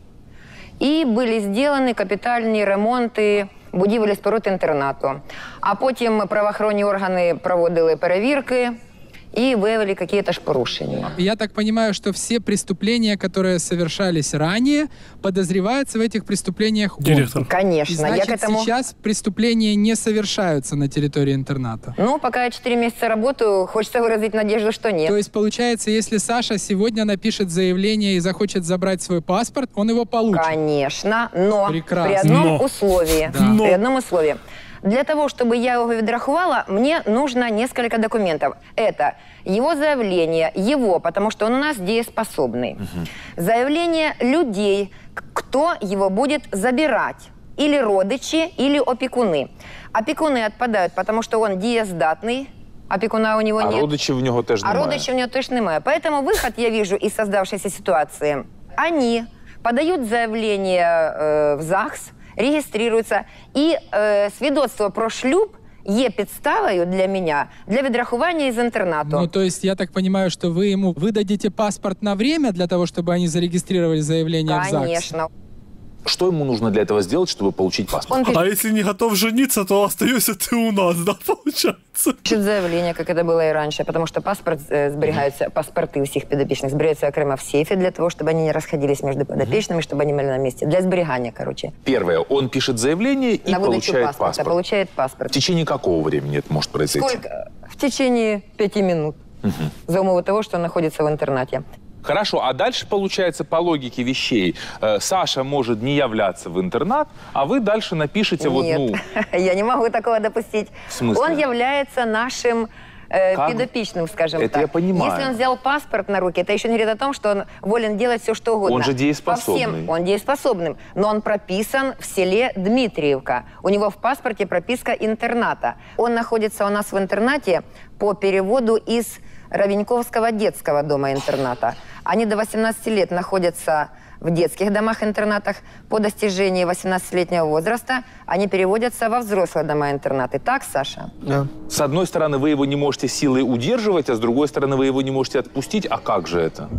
І були зроблені капітальні ремонти будівель споруд інтернату. А потім правоохоронні органи проводили перевірки и выявили какие-то ж порушения. Я так понимаю, что все преступления, которые совершались ранее, подозреваются в этих преступлениях он. Директор. Конечно. И значит, я к этому... сейчас преступления не совершаются на территории интерната. Ну, пока я четыре месяца работаю, хочется выразить надежду, что нет. То есть, получается, если Саша сегодня напишет заявление и захочет забрать свой паспорт, он его получит? Конечно, но Прекрасно. при одном но. условии. Да. При одном условии. Для того, чтобы я его відрахувала, мне нужно несколько документов. Это его заявление, его, потому что он у нас дееспособный. Угу. Заявление людей, кто его будет забирать. Или родичи, или опекуны. Опекуны отпадают, потому что он деездатный. Опекуна у него а нет. А родичи в него тоже а немає. А родичи у него тоже немає. Поэтому выход я вижу из создавшейся ситуации. Они подают заявление э, в ЗАГС, реєструються. І е, свідоцтво про шлюб є підставою для меня для відрахування із інтернату. Ну, то есть, я так понимаю, что вы ему выдадите паспорт на время для того, чтобы они зарегистрировали заявление в ЗАГС? Конечно. Что ему нужно для этого сделать, чтобы получить паспорт? А если не готов жениться, то остаешься ты у нас, да, получается? Пишет заявление, как это было и раньше, потому что паспорт э, сберегаются, паспорты у всех подопечных сберегаются окремо в сейфе для того, чтобы они не расходились между подопечными, чтобы они были на месте. Для сберегания, короче. Первое, он пишет заявление и на получает паспорта, паспорт. получает паспорт. В течение какого времени это может произойти? Сколько? В течение пяти минут. Угу. За умову того, что он находится в интернате. Хорошо, а дальше, получается, по логике вещей, э, Саша может не являться в интернат, а вы дальше напишите Нет, вот, ну... я не могу такого допустить. В смысле? Он является нашим э, подопечным, скажем это так. Я понимаю. Если он взял паспорт на руки, это еще не говорит о том, что он волен делать все, что угодно. Он же дееспособный. По всем, он дееспособным, но он прописан в селе Дмитриевка. У него в паспорте прописка интерната. Он находится у нас в интернате по переводу из Равеньковского детского дома-интерната. Они до восемнадцати лет находятся в детских домах-интернатах. По достижении восемнадцатилетнего возраста они переводятся во взрослые дома-интернаты. Так, Саша? Да. С одной стороны, вы его не можете силой удерживать, а с другой стороны, вы его не можете отпустить. А как же это?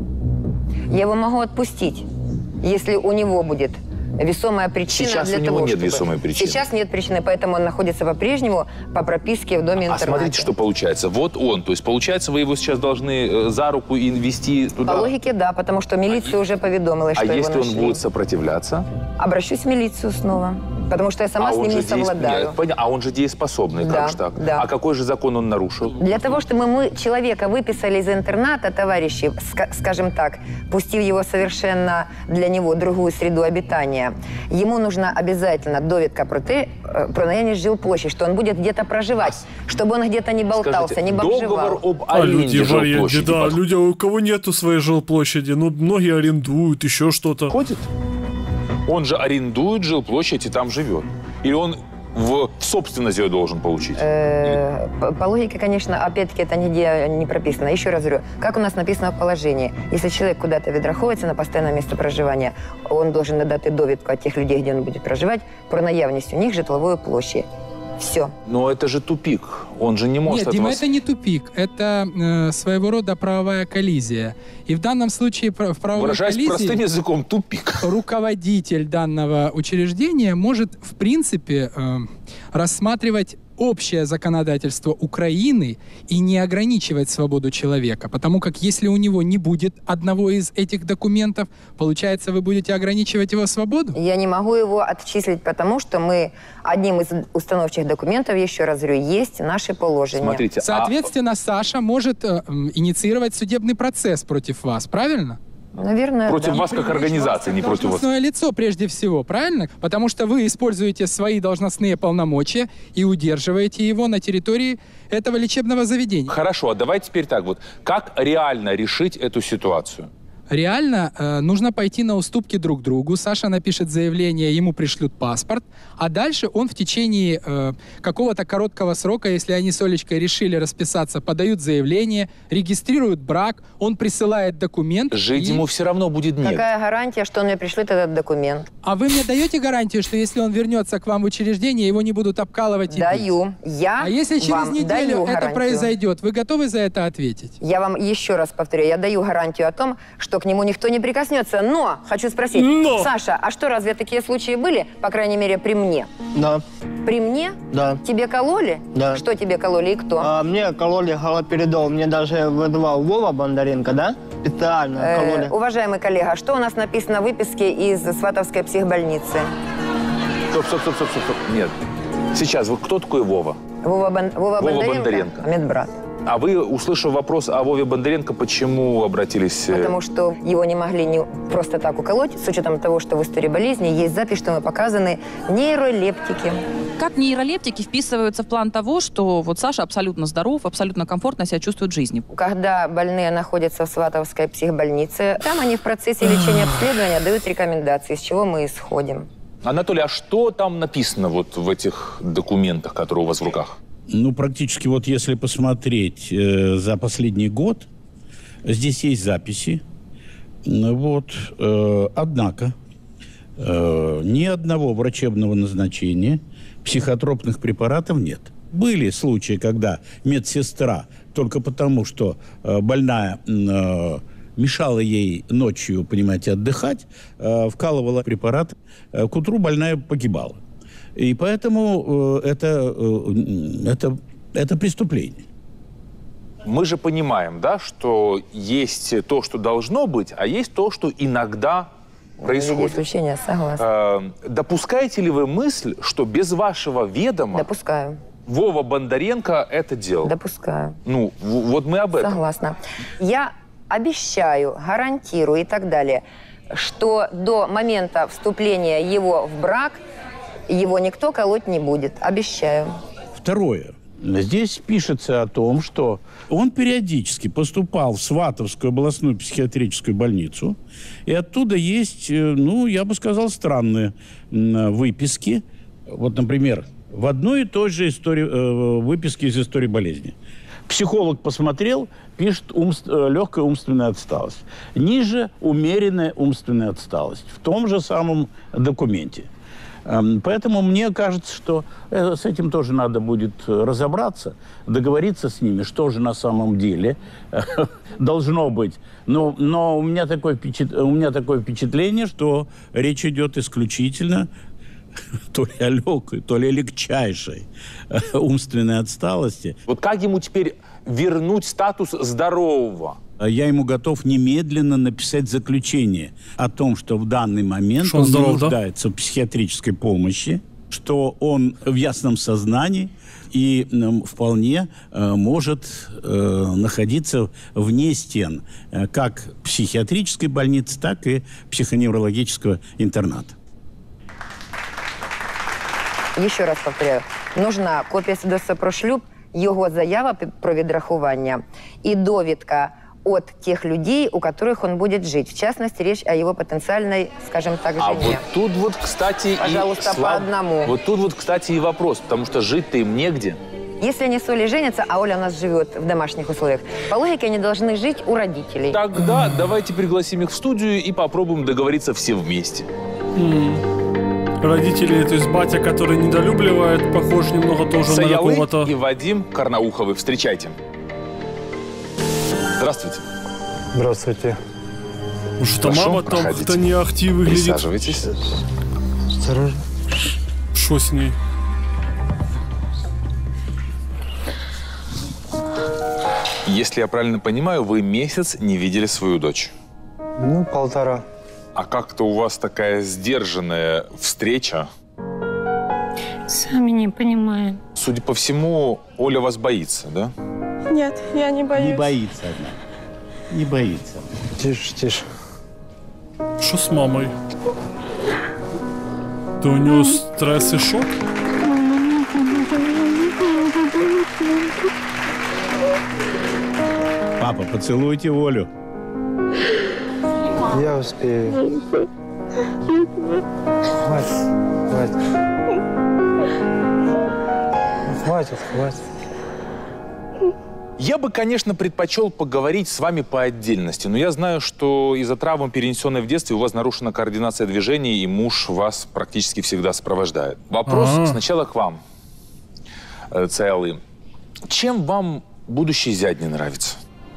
Я его могу отпустить, если у него будет весомая причина. Сейчас для у него того, нет чтобы... весомой причины. Сейчас нет причины, поэтому он находится по-прежнему по прописке в доме-интернате. А смотрите, что получается. Вот он. То есть, получается, вы его сейчас должны за руку и вести туда? По логике, да, потому что милиция уже поведомила, а что его если нашли. он будет сопротивляться? Обращусь в милицию снова. Потому что я сама а с ним не деес... совладаю. Нет, а он же дееспособный, да, как же так? Да. А какой же закон он нарушил? Для того, чтобы мы человека выписали из интерната, товарищи, скажем так, пустив его совершенно для него другую среду обитания, ему нужна обязательно довідка про, те, про наявность жилплощади, что он будет где-то проживать, чтобы он где-то не болтался, Скажите, не бомжевал. Договор об а аренде люди жилплощади. Да, люди, у кого нету своей жилплощади, ну, многие арендуют, еще что-то. Ходит? Он же арендует жилплощадь и там живет. Или он в, в собственность ее должен получить? Э, по, по логике, конечно, опять-таки, это нигде не прописано. Еще раз говорю, как у нас написано в положении, если человек куда-то відраховується на постоянное место проживания, он должен надати довідку от тех людей, где он будет проживать, про наявность у них житловой площади. Все. Но это же тупик. Он же не может... Нет, Дима, вас... это не тупик. Это э, своего рода правовая коллизия. И в данном случае в правовой Выражаясь коллизии... простым языком, тупик. Руководитель данного учреждения может, в принципе, э, рассматривать общее законодательство Украины и не ограничивать свободу человека. Потому как если у него не будет одного из этих документов, получается, вы будете ограничивать его свободу? Я не могу его отчислить, потому что мы одним из установчих документов, еще раз говорю, есть наши положения. Смотрите, Соответственно, а... Саша может э, инициировать судебный процесс против вас, правильно? Наверное, против да. вас как организации, не против вас. Должностное лицо прежде всего, правильно? Потому что вы используете свои должностные полномочия и удерживаете его на территории этого лечебного заведения. Хорошо, а давайте теперь так вот. Как реально решить эту ситуацию? Реально э, нужно пойти на уступки друг другу. Саша напишет заявление, ему пришлют паспорт, а дальше он в течение э, какого-то короткого срока, если они с Олечкой решили расписаться, подают заявление, регистрируют брак, он присылает документ. Жить и... ему все равно будет негде. Какая гарантия, что он мне пришлет этот документ? А вы мне даете гарантию, что если он вернется к вам в учреждение, его не будут обкалывать и Даю. бить? Я А если через вам неделю даю это гарантию. произойдет, вы готовы за это ответить? Я вам еще раз повторю, я даю гарантию о том, что к нему никто не прикоснется. Но, хочу спросить, Но. Саша, а что, разве такие случаи были, по крайней мере, при мне? Да. При мне? Да. Тебе кололи? Да. Что тебе кололи и кто? А, мне кололи галоперидол. Мне даже выдавал Вова Бондаренко, да? Специально Э, кололи. уважаемый коллега, что у нас написано в выписке из Сватовской психбольницы? Стоп, стоп, стоп, стоп, стоп. Нет. Сейчас, вот кто такой Вова? Вова, Бон... Вова, Вова Бондаренко? Бондаренко. Медбрат. А вы, услышав вопрос о Вове Бондаренко, почему обратились? Потому что его не могли не просто так уколоть, с учетом того, что в истории болезни есть запись, что мы показаны нейролептики. Как нейролептики вписываются в план того, что вот Саша абсолютно здоров, абсолютно комфортно себя чувствует в жизни? Когда больные находятся в Сватовской психбольнице, там они в процессе лечения обследования дают рекомендации, с чего мы исходим. Анатолий, а что там написано вот в этих документах, которые у вас в руках? Ну, практически вот если посмотреть э, за последний год, здесь есть записи. Вот. Э, однако э, ни одного врачебного назначения психотропных препаратов нет. Были случаи, когда медсестра только потому, что э, больная э, мешала ей ночью, понимаете, отдыхать, э, вкалывала препарат, э, к утру больная погибала. И поэтому э, это, э, это, это преступление. Мы же понимаем, да, что есть то, что должно быть, а есть то, что иногда происходит. Исключение, согласна. Э, допускаете ли вы мысль, что без вашего ведома Допускаю. Вова Бондаренко это делал? Допускаю. Ну, вот мы об этом. Согласна. Я обещаю, гарантирую и так далее, что до момента вступления его в брак его никто колоть не будет. Обещаю. Второе. Здесь пишется о том, что он периодически поступал в Сватовскую областную психиатрическую больницу, и оттуда есть, ну, я бы сказал, странные выписки. Вот, например, в одной и той же истории, э, выписке из истории болезни. Психолог посмотрел, пишет умств, легкая умственная отсталость. Ниже умеренная умственная отсталость. В том же самом документе. Поэтому мне кажется, что с этим тоже надо будет разобраться, договориться с ними, что же на самом деле должно быть. Но, но у меня такое впечат... у меня такое впечатление, что речь идет исключительно то ли о легкой, то ли о легчайшей умственной отсталости. Вот как ему теперь вернуть статус здорового? Я ему готов немедленно написать заключение о том, что в данный момент что он здоров, не нуждается да? в психиатрической помощи. что он в ясном сознании и э, вполне э, может э, находиться вне стен э, как психиатрической больницы, так и психоневрологического интерната. Ще раз повторяю, нужна копія свідоцтва про шлюб, його заява про відрахування і довідка от тех людей, у которых он будет жить. В частности, речь о его потенциальной, скажем так, жене. А вот тут вот, кстати, Пожалуйста, и... по одному. Вот тут вот, кстати, и вопрос, потому что жить-то им негде. Если они с Олей женятся, а Оля у нас живет в домашних условиях, по логике они должны жить у родителей. Тогда давайте пригласим их в студию и попробуем договориться все вместе. Mm. Родители, то есть батя, который недолюбливает, похож немного тоже Саялы на какого-то... и Вадим Карнауховы. Встречайте. Здравствуйте. Здравствуйте. Что мама там как-то не ахти выглядит. Присаживайтесь. Осторожно. Что с ней? Если я правильно понимаю, вы месяц не видели свою дочь. Ну, полтора. А как-то у вас такая сдержанная встреча. Сами не понимаем. Судя по всему, Оля вас боится, да? Нет, я не боюсь. Не боится она. Не боится. Тише, тише. Что с мамой? Да у нее стресс и шок? Папа, поцелуйте Олю. Я успею. Хватит, хватит. Хватит, хватит. Я бы, конечно, предпочел поговорить с вами по отдельности, но я знаю, что из-за травмы, перенесенной в детстве, у вас нарушена координация движений, и муж вас практически всегда сопровождает. Вопрос А-а-а. сначала к вам, Цаялы. Чем вам будущий зять не нравится?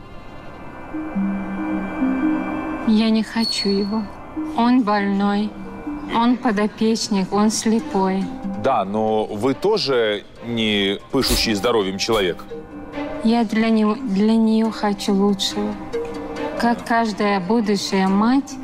Я не хочу его. Он больной, он подопечник, он слепой. Да, но вы тоже не пышущий здоровьем человек. Я для него, для нее хочу лучшего. Как каждая будущая мать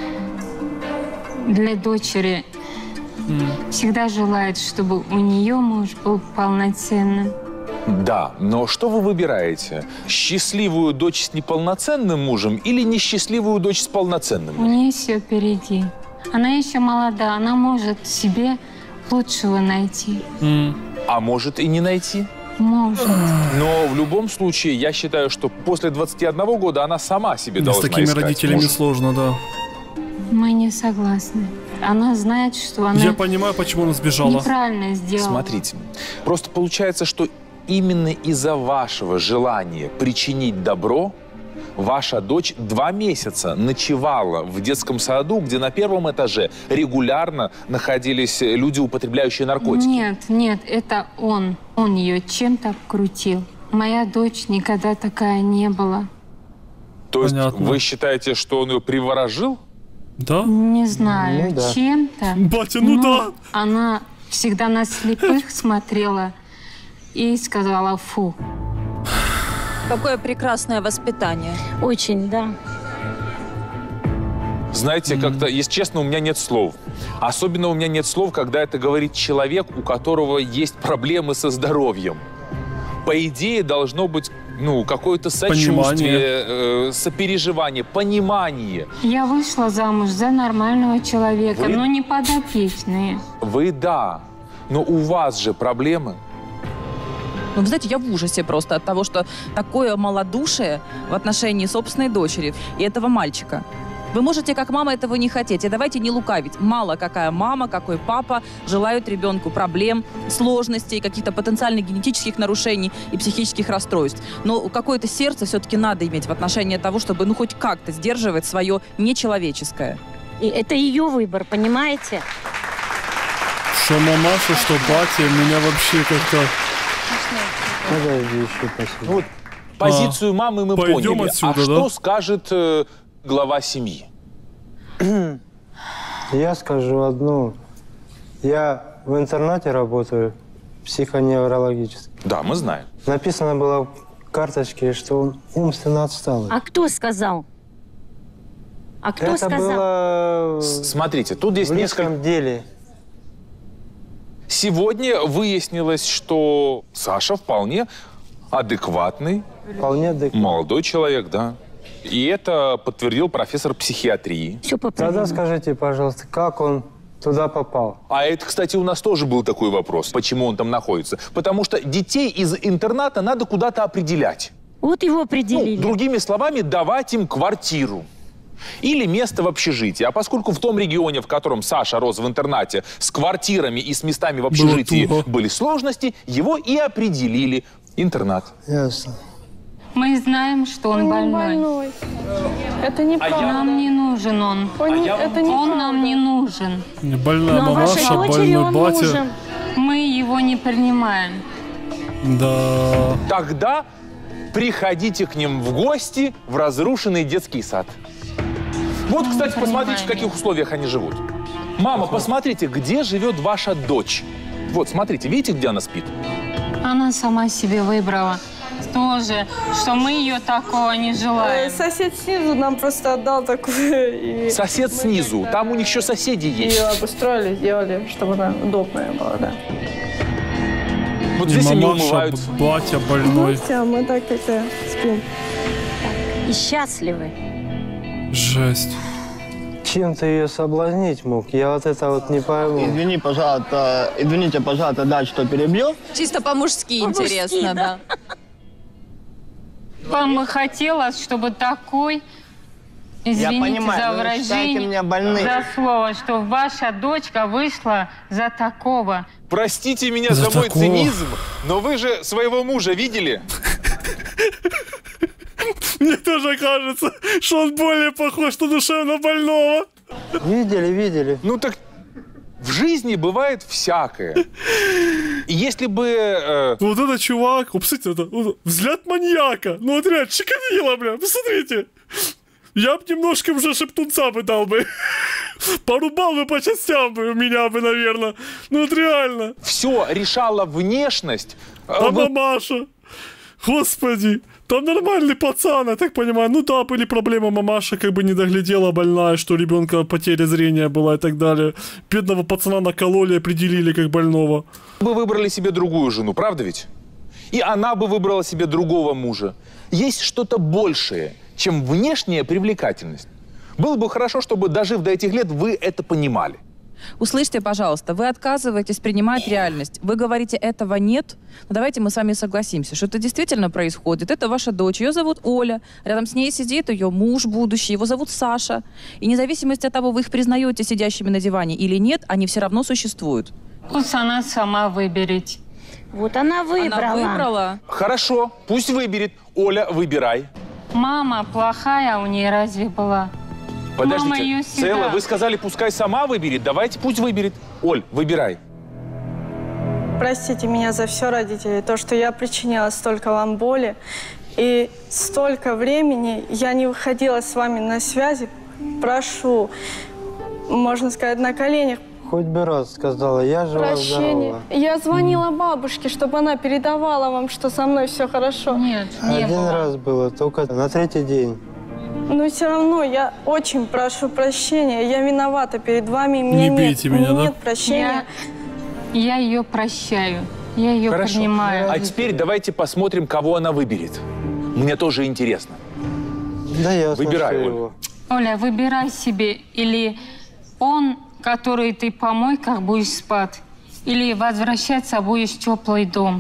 для дочери mm. всегда желает, чтобы у нее муж был полноценным. Да, но что вы выбираете? Счастливую дочь с неполноценным мужем или несчастливую дочь с полноценным? У нее все впереди. Она еще молода, она может себе лучшего найти. Mm. А может и не найти? Может. Но в любом случае, я считаю, что после двадцати одного года она сама себе да, должна искать. С такими искать. родителями Может. сложно, да. Мы не согласны. Она знает, что она... Я понимаю, почему она сбежала. Неправильно сделала. Смотрите, просто получается, что именно из-за вашего желания причинить добро ваша дочь два месяца ночевала в детском саду, где на первом этаже регулярно находились люди, употребляющие наркотики. Нет, нет, это он. Он ее чем-то крутил. Моя дочь никогда такая не была. То есть Понятно. вы считаете, что он ее приворожил? Да? Не знаю, ну, да. чем-то. Батя, ну да. Она всегда на слепых смотрела и сказала «фу». Какое прекрасное воспитание. Очень, да. Знаете, mm-hmm. как-то, если честно, у меня нет слов. Особенно у меня нет слов, когда это говорит человек, у которого есть проблемы со здоровьем. По идее, должно быть, ну, какое-то сочувствие, э, сопереживание, понимание. Я вышла замуж за нормального человека, Вы... но не подопечные. Вы да, но у вас же проблемы. Ну, вы знаете, я в ужасе просто от того, что такое малодушие в отношении собственной дочери и этого мальчика. Вы можете, как мама, этого не хотеть. И давайте не лукавить. Мало какая мама, какой папа желают ребенку проблем, сложностей, каких-то потенциально генетических нарушений и психических расстройств. Но какое-то сердце все-таки надо иметь в отношении того, чтобы ну хоть как-то сдерживать свое нечеловеческое. И это ее выбор, понимаете? Что мамаша, что батя, меня вообще как-то... Подожди, еще посмотрим. Вот позицию а, мамы мы поняли. Отсюда, а да? что скажет э, глава семьи? Я скажу одну. Я в интернате работаю, психоневрологически. Да, мы знаем. Написано было в карточке, что он умственно отсталый. А кто сказал? А кто Это сказал? было Смотрите, тут есть в личном несколько... деле. Сегодня выяснилось, что Саша вполне адекватный, вполне адекватный. молодой человек, да. И это подтвердил профессор психиатрии. Все Тогда скажите, пожалуйста, как он туда попал? А это, кстати, у нас тоже был такой вопрос, почему он там находится. Потому что детей из интерната надо куда-то определять. Вот его определили. Ну, другими словами, давать им квартиру. Или место в общежитии. А поскольку в том регионе, в котором Саша рос в интернате, с квартирами и с местами в общежитии были сложности, его и определили в интернат. Ясно. Мы знаем, что он, он больной. больной. Это не а Нам не нужен он. Он, а я... это не он нам не нужен. Больная мамаша, больной батя. Нужен. Мы его не принимаем. Да. Тогда приходите к ним в гости в разрушенный детский сад. Вот, кстати, не посмотрите, в каких условиях они живут. Мама, посмотрите, где живет ваша дочь. Вот, смотрите, видите, где она спит? Она сама себе выбрала. Тоже, что мы ее такого не желаем. Сосед снизу нам просто отдал такую. Сосед снизу? Так, там да. у них еще соседи есть. Ее обустроили, сделали, чтобы она удобная была, да. Вот здесь они умываются. Батя больной. Ну, все, мы так это спим. И счастливы. Жесть. Чем ты ее соблазнить мог? Я вот это вот не пойму. Извини, пожалуйста, извините, пожалуйста, да, что перебил. Чисто по-мужски интересно, да. Вам бы хотелось, чтобы такой, извините понимаю, за выражение, меня больным. за слово, что ваша дочка вышла за такого. Простите меня за, за мой такого. цинизм, но вы же своего мужа видели? Мне тоже кажется, что он более похож на душевно больного. Видели, видели. Ну так в жизни бывает всякое. И если бы... Э... Вот это чувак, посмотрите, это, вот, взгляд маньяка. Ну вот реально, чеканило, бля, посмотрите. Я бы немножко уже шептунца бы дал бы. Порубал бы по частям бы меня бы, наверное. Ну вот реально. Все решала внешность. А мамаша. Господи. Там нормальный пацан, я так понимаю. Ну да, были проблемы, мамаша как бы не доглядела, больная, что ребенка потеря зрения была и так далее. Бедного пацана накололи, определили как больного. Вы выбрали себе другую жену, правда ведь? И она бы выбрала себе другого мужа. Есть что-то большее, чем внешняя привлекательность. Было бы хорошо, чтобы, дожив до этих лет, вы это понимали. Услышьте, пожалуйста, вы отказываетесь принимать реальность. Вы говорите, этого нет. Но давайте мы с вами согласимся, что это действительно происходит. Это ваша дочь, ее зовут Оля. Рядом с ней сидит ее муж будущий, его зовут Саша. И вне зависимости от того, вы их признаете сидящими на диване или нет, они все равно существуют. Пусть она сама выберет. Вот она выбрала. Она выбрала. Хорошо, пусть выберет. Оля, выбирай. Мама плохая у нее разве была? Подождите, Целла, вы сказали, пускай сама выберет. Давайте, пусть выберет. Оль, выбирай. Простите меня за все, родители. То, что я причиняла столько вам боли. И столько времени я не выходила с вами на связи. Прошу, можно сказать, на коленях. Хоть бы раз сказала, я жива, здорова. Я звонила бабушке, чтобы она передавала вам, что со мной все хорошо. Нет, не Один было. раз было, только на третий день. Но все равно я очень прошу прощения. Я виновата перед вами. Мне не бейте нет, меня, нет да? прощения. Я, я ее прощаю. Я ее Хорошо. принимаю. А теперь давайте посмотрим, кого она выберет. Мне тоже интересно. Да, я Выбирай, Оля. его. Оля, выбирай себе. Или он, который ты в помойках будешь спать, или возвращаться будешь в теплый дом.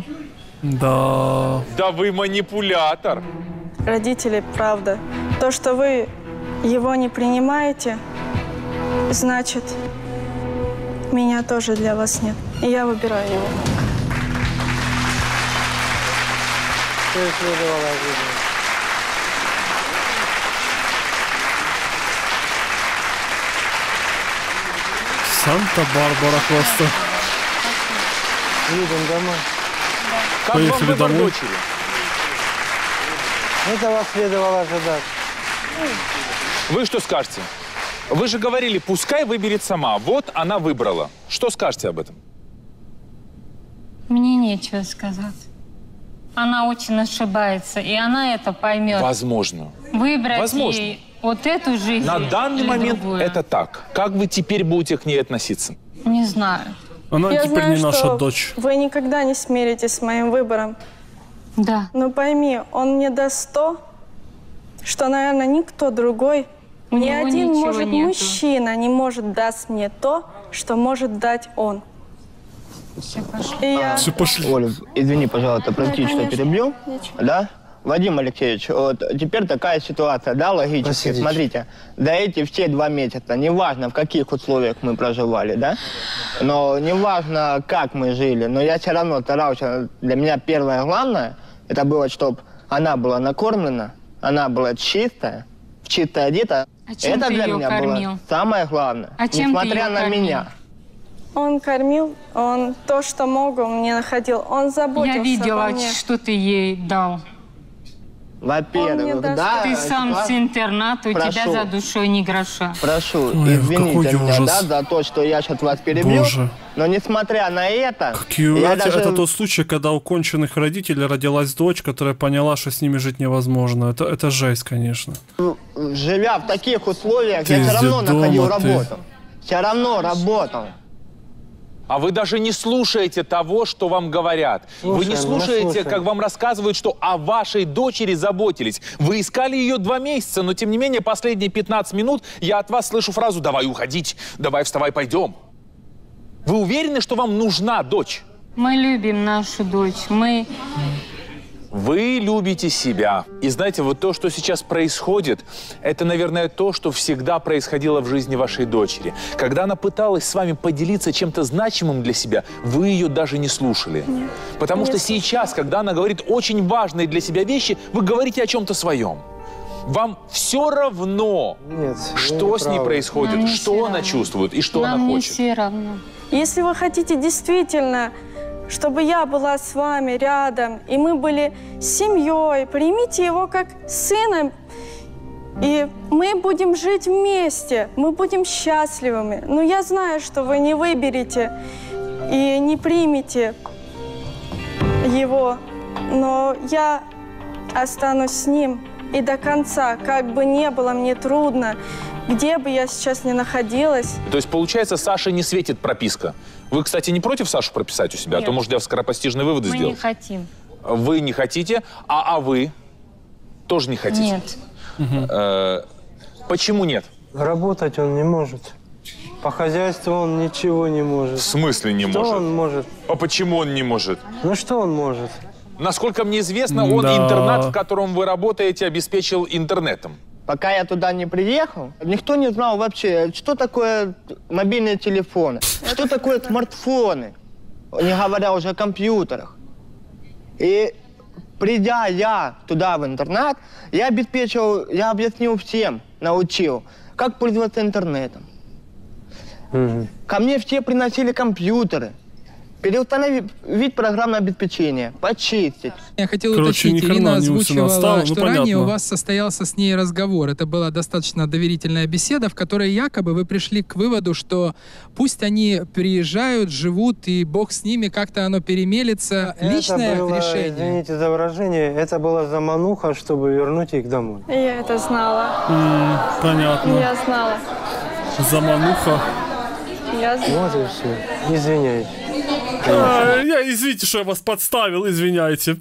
Да. Да вы манипулятор. Родители, правда. То, что вы его не принимаете, значит, меня тоже для вас нет. И я выбираю его. Что и следовало ожидать. Санта-Барбара просто. Едем домой. Как Поехали вам выбор домой. дочери? Этого следовало ожидать. Вы что скажете? Вы же говорили, пускай выберет сама. Вот она выбрала. Что скажете об этом? Мне нечего сказать. Она очень ошибается, и она это поймет. Возможно. Выбрать Возможно. ей вот эту жизнь. На данный или момент другую. это так. Как вы теперь будете к ней относиться? Не знаю. Она Я теперь знаю, не наша что дочь. вы никогда не смиритесь с моим выбором. Да. Но пойми, он мне даст то, что, наверное, никто другой, У ни него один, ничего может, нету. мужчина не может даст мне то, что может дать он. Все пошли. И я... Все пошли. Оля, извини, пожалуйста, прости, Да, что конечно. перебью. Ничего. Да? Вадим Алексеевич, вот теперь такая ситуация, да, логически. Посидите. Смотрите, да эти все два месяца, неважно, в каких условиях мы проживали, да, но неважно, как мы жили, но я все равно старался, для меня первое главное, это было, чтобы она была накормлена, она была чистая, чисто одета. А чем это ты для ее меня кормил? было самое главное, А чем ты несмотря ее на кормил? меня. Он кормил, он то, что мог, он мне находил. Он заботился Я видела, обо мне. что ты ей дал. Он мне Во-первых, даст- да. Ты сам с ситуация- интерната, у тебя Прошу. за душой ни гроша. Прошу, Ой, извините какой меня, ужас. да, за то, что я сейчас вас перебью. Боже. Но несмотря на это, Какие, я это, даже... это тот случай, когда у конченых родителей родилась дочь, которая поняла, что с ними жить невозможно. Это, это жесть, конечно. живя в таких условиях, Ты я все из равно детдома, находил ты. работу. Все равно работал. А вы даже не слушаете того, что вам говорят. Вы не Слушаем, мы слушаете, слушаем. как вам рассказывают, что о вашей дочери заботились. Вы искали ее два месяца, но тем не менее последние пятнадцать минут я от вас слышу фразу «давай уходить, давай вставай, пойдем». Вы уверены, что вам нужна дочь? Мы любим нашу дочь. Мы... Вы любите себя. И знаете, вот то, что сейчас происходит, это, наверное, то, что всегда происходило в жизни вашей дочери. Когда она пыталась с вами поделиться чем-то значимым для себя, вы ее даже не слушали. Нет. Потому Нет. что сейчас, когда она говорит очень важные для себя вещи, вы говорите о чем-то своем. Вам все равно, Нет, что вы с ней правы. происходит, Нам не что всё она равно. чувствует и что Нам она не хочет. все равно. Если вы хотите действительно, чтобы я была с вами рядом, и мы были семьей, примите его как сына, и мы будем жить вместе, мы будем счастливыми. Но я знаю, что вы не выберете и не примете его, но я останусь с ним и до конца, как бы не было мне трудно, где бы я сейчас ни находилась. То есть, получается, Саше не светит прописка. Вы, кстати, не против Сашу прописать у себя? Нет. А то, может, я скоропостижные выводы Мы сделал. не хотим. Вы не хотите, а, а вы тоже не хотите? Нет. Э, почему нет? Работать он не может. По хозяйству он ничего не В может. смысле не Что может? он может? А почему он не может? Ну что он может? Насколько мне известно, он Да. интернат, в котором вы работаете, обеспечил интернетом. Пока я туда не приехал, никто не знал вообще, что такое мобильные телефоны, что такое смартфоны, не говоря уже о компьютерах. И придя я туда, в интернат, я обеспечил, я объяснил всем, научил, как пользоваться интернетом. Мгм. Ко мне все приносили компьютеры, переустановить программное обеспечение, почистить. Я хотел Короче, уточнить, ни хрена Ирина не усина озвучивала, стала, ну, что ранее понятно. у вас состоялся с ней разговор. Это была достаточно доверительная беседа, в которой якобы вы пришли к выводу, что пусть они приезжают, живут, и Бог с ними, как-то оно перемелется. Личное это было, решение. извините за выражение, это была замануха, чтобы вернуть их домой. Я это знала. М, понятно. Я знала. Замануха. Я знала. Вот и все. Извиняюсь. А, я, извините, что я вас подставил, извиняйте.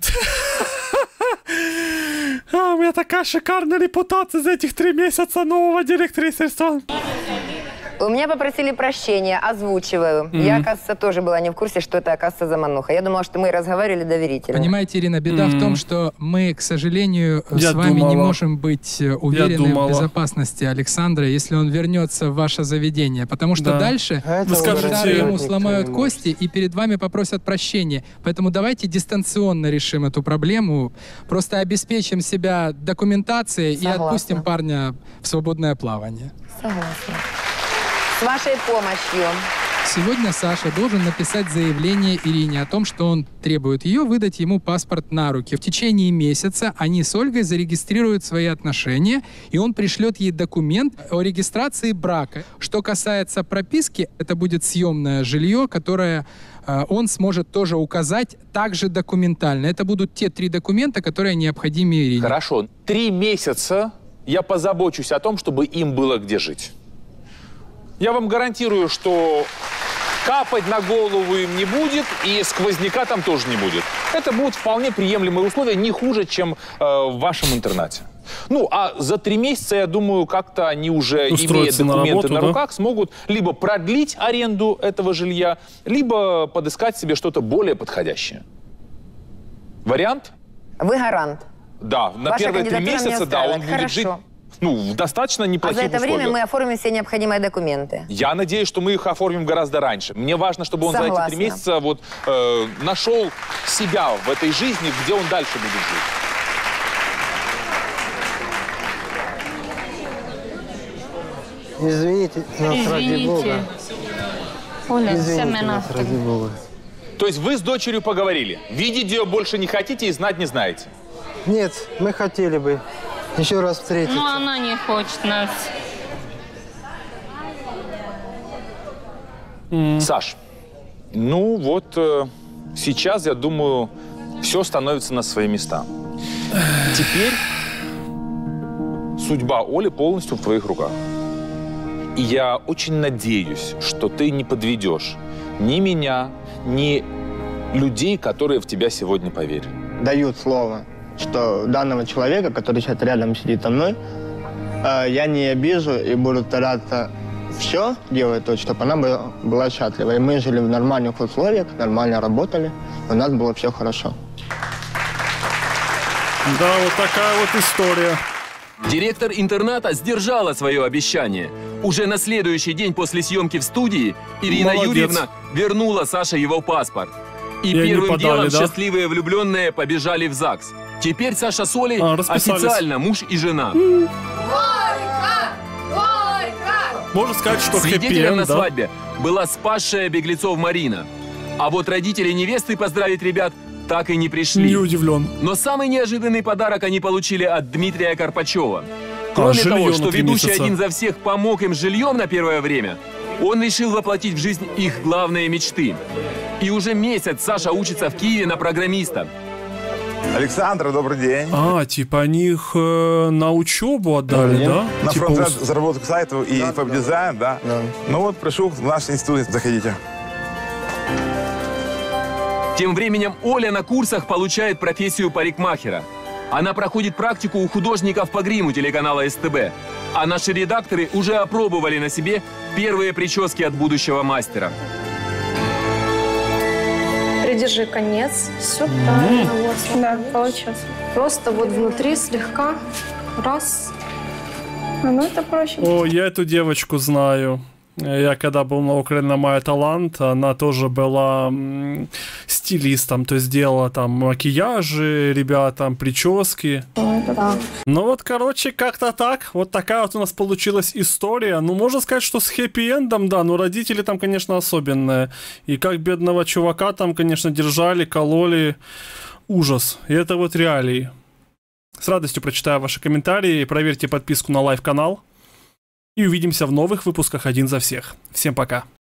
А, у меня такая шикарная репутация за этих три месяца нового директорства. У меня попросили прощения, озвучиваю. Мгм. Я, оказывается, тоже была не в курсе, что это, оказывается, замануха. Я думала, что мы разговаривали доверительно. Понимаете, Ирина, беда в том, что мы, к сожалению, Я с вами не думала. можем быть э, уверены думала. в безопасности Александра, если он вернется в ваше заведение. Потому что Да. дальше А это Вы скажете, Шахтары ему никто сломают не может. кости и перед вами попросят прощения. Поэтому давайте дистанционно решим эту проблему. Просто обеспечим себя документацией и Согласна. отпустим парня в свободное плавание. Согласна. С вашей помощью. Сегодня Саша должен написать заявление Ирине о том, что он требует ее выдать ему паспорт на руки. В течение месяца они с Ольгой зарегистрируют свои отношения, и он пришлет ей документ о регистрации брака. Что касается прописки, это будет съемное жилье, которое э, он сможет тоже указать также документально. Это будут те три документа, которые необходимы Ирине. Хорошо. Три месяца я позабочусь о том, чтобы им было где жить. Я вам гарантирую, что капать на голову им не будет, и сквозняка там тоже не будет. Это будут вполне приемлемые условия, не хуже, чем э, в вашем интернате. Ну, а за три месяца, я думаю, как-то они уже, имея документы на, работу, на руках, да? смогут либо продлить аренду этого жилья, либо подыскать себе что-то более подходящее. Вариант? Вы гарант. Да, на Ваша первые три месяца, да, он будет Хорошо. жить, ну, в достаточно неплохих условиях. А за это условиях. время мы оформим все необходимые документы. Я надеюсь, что мы их оформим гораздо раньше. Мне важно, чтобы он Согласна. за эти три месяца вот, э, нашел себя в этой жизни, где он дальше будет жить. Извините, нас ради Бога. Оля, Извините, нас ради Бога. То есть вы с дочерью поговорили? Видеть ее больше не хотите и знать не знаете? Нет, мы хотели бы еще раз встретиться. Но она не хочет нас. Mm. Саш, ну вот э, сейчас, я думаю, все становится на свои места. Теперь судьба Оли полностью в твоих руках. И я очень надеюсь, что ты не подведешь ни меня, ни людей, которые в тебя сегодня поверили. Дают слово, что данного человека, который сейчас рядом сидит со мной, э, я не обижу и буду стараться все делать, то, чтобы она была, была счастлива. И мы жили в нормальных условиях, нормально работали, у нас было все хорошо. Да, вот такая вот история. Директор интерната сдержала свое обещание. Уже на следующий день после съемки в студии Ирина Молодец. Юрьевна вернула Саше его паспорт. И, И первым подали, делом да? счастливые влюбленные побежали в ЗАГС. Теперь Саша с Олей а, официально муж и жена. Горько! Горько! Можно сказать, что свидетелем на да? свадьбе была спасшая беглецов Марина. А вот родители невесты поздравить ребят так и не пришли. Не удивлен. Но самый неожиданный подарок они получили от Дмитрия Карпачева. Кроме а, того, что ведущий месяца. один за всех помог им с жильем на первое время, он решил воплотить в жизнь их главные мечты. И уже месяц Саша учится в Киеве на программиста. Александр, добрый день. А, типа они их э, на учебу отдали, да? да? На типа фронт заработку к сайту и да, веб-дизайн, да. да. Ну вот, прошу в наш институт, заходите. Тем временем Оля на курсах получает профессию парикмахера. Она проходит практику у художников по гриму телеканала СТБ. А наши редакторы уже опробовали на себе первые прически от будущего мастера. Придержи конец. Все правильно. Mm. Вот, да, получилось. Просто вот внутри слегка. Раз. А ну это проще. О, я эту девочку знаю. Я когда был на Украине Мая Талант, она тоже была м, стилистом, то есть делала там макияжи ребятам, прически. Да. Ну вот, короче, как-то так. Вот такая вот у нас получилась история. Ну, можно сказать, что с хэппи-эндом, да, но родители там, конечно, особенные. И как бедного чувака там, конечно, держали, кололи. Ужас. И это вот реалии. С радостью прочитаю ваши комментарии. Проверьте подписку на лайв-канал. И увидимся в новых выпусках «Один за всех». Всем пока.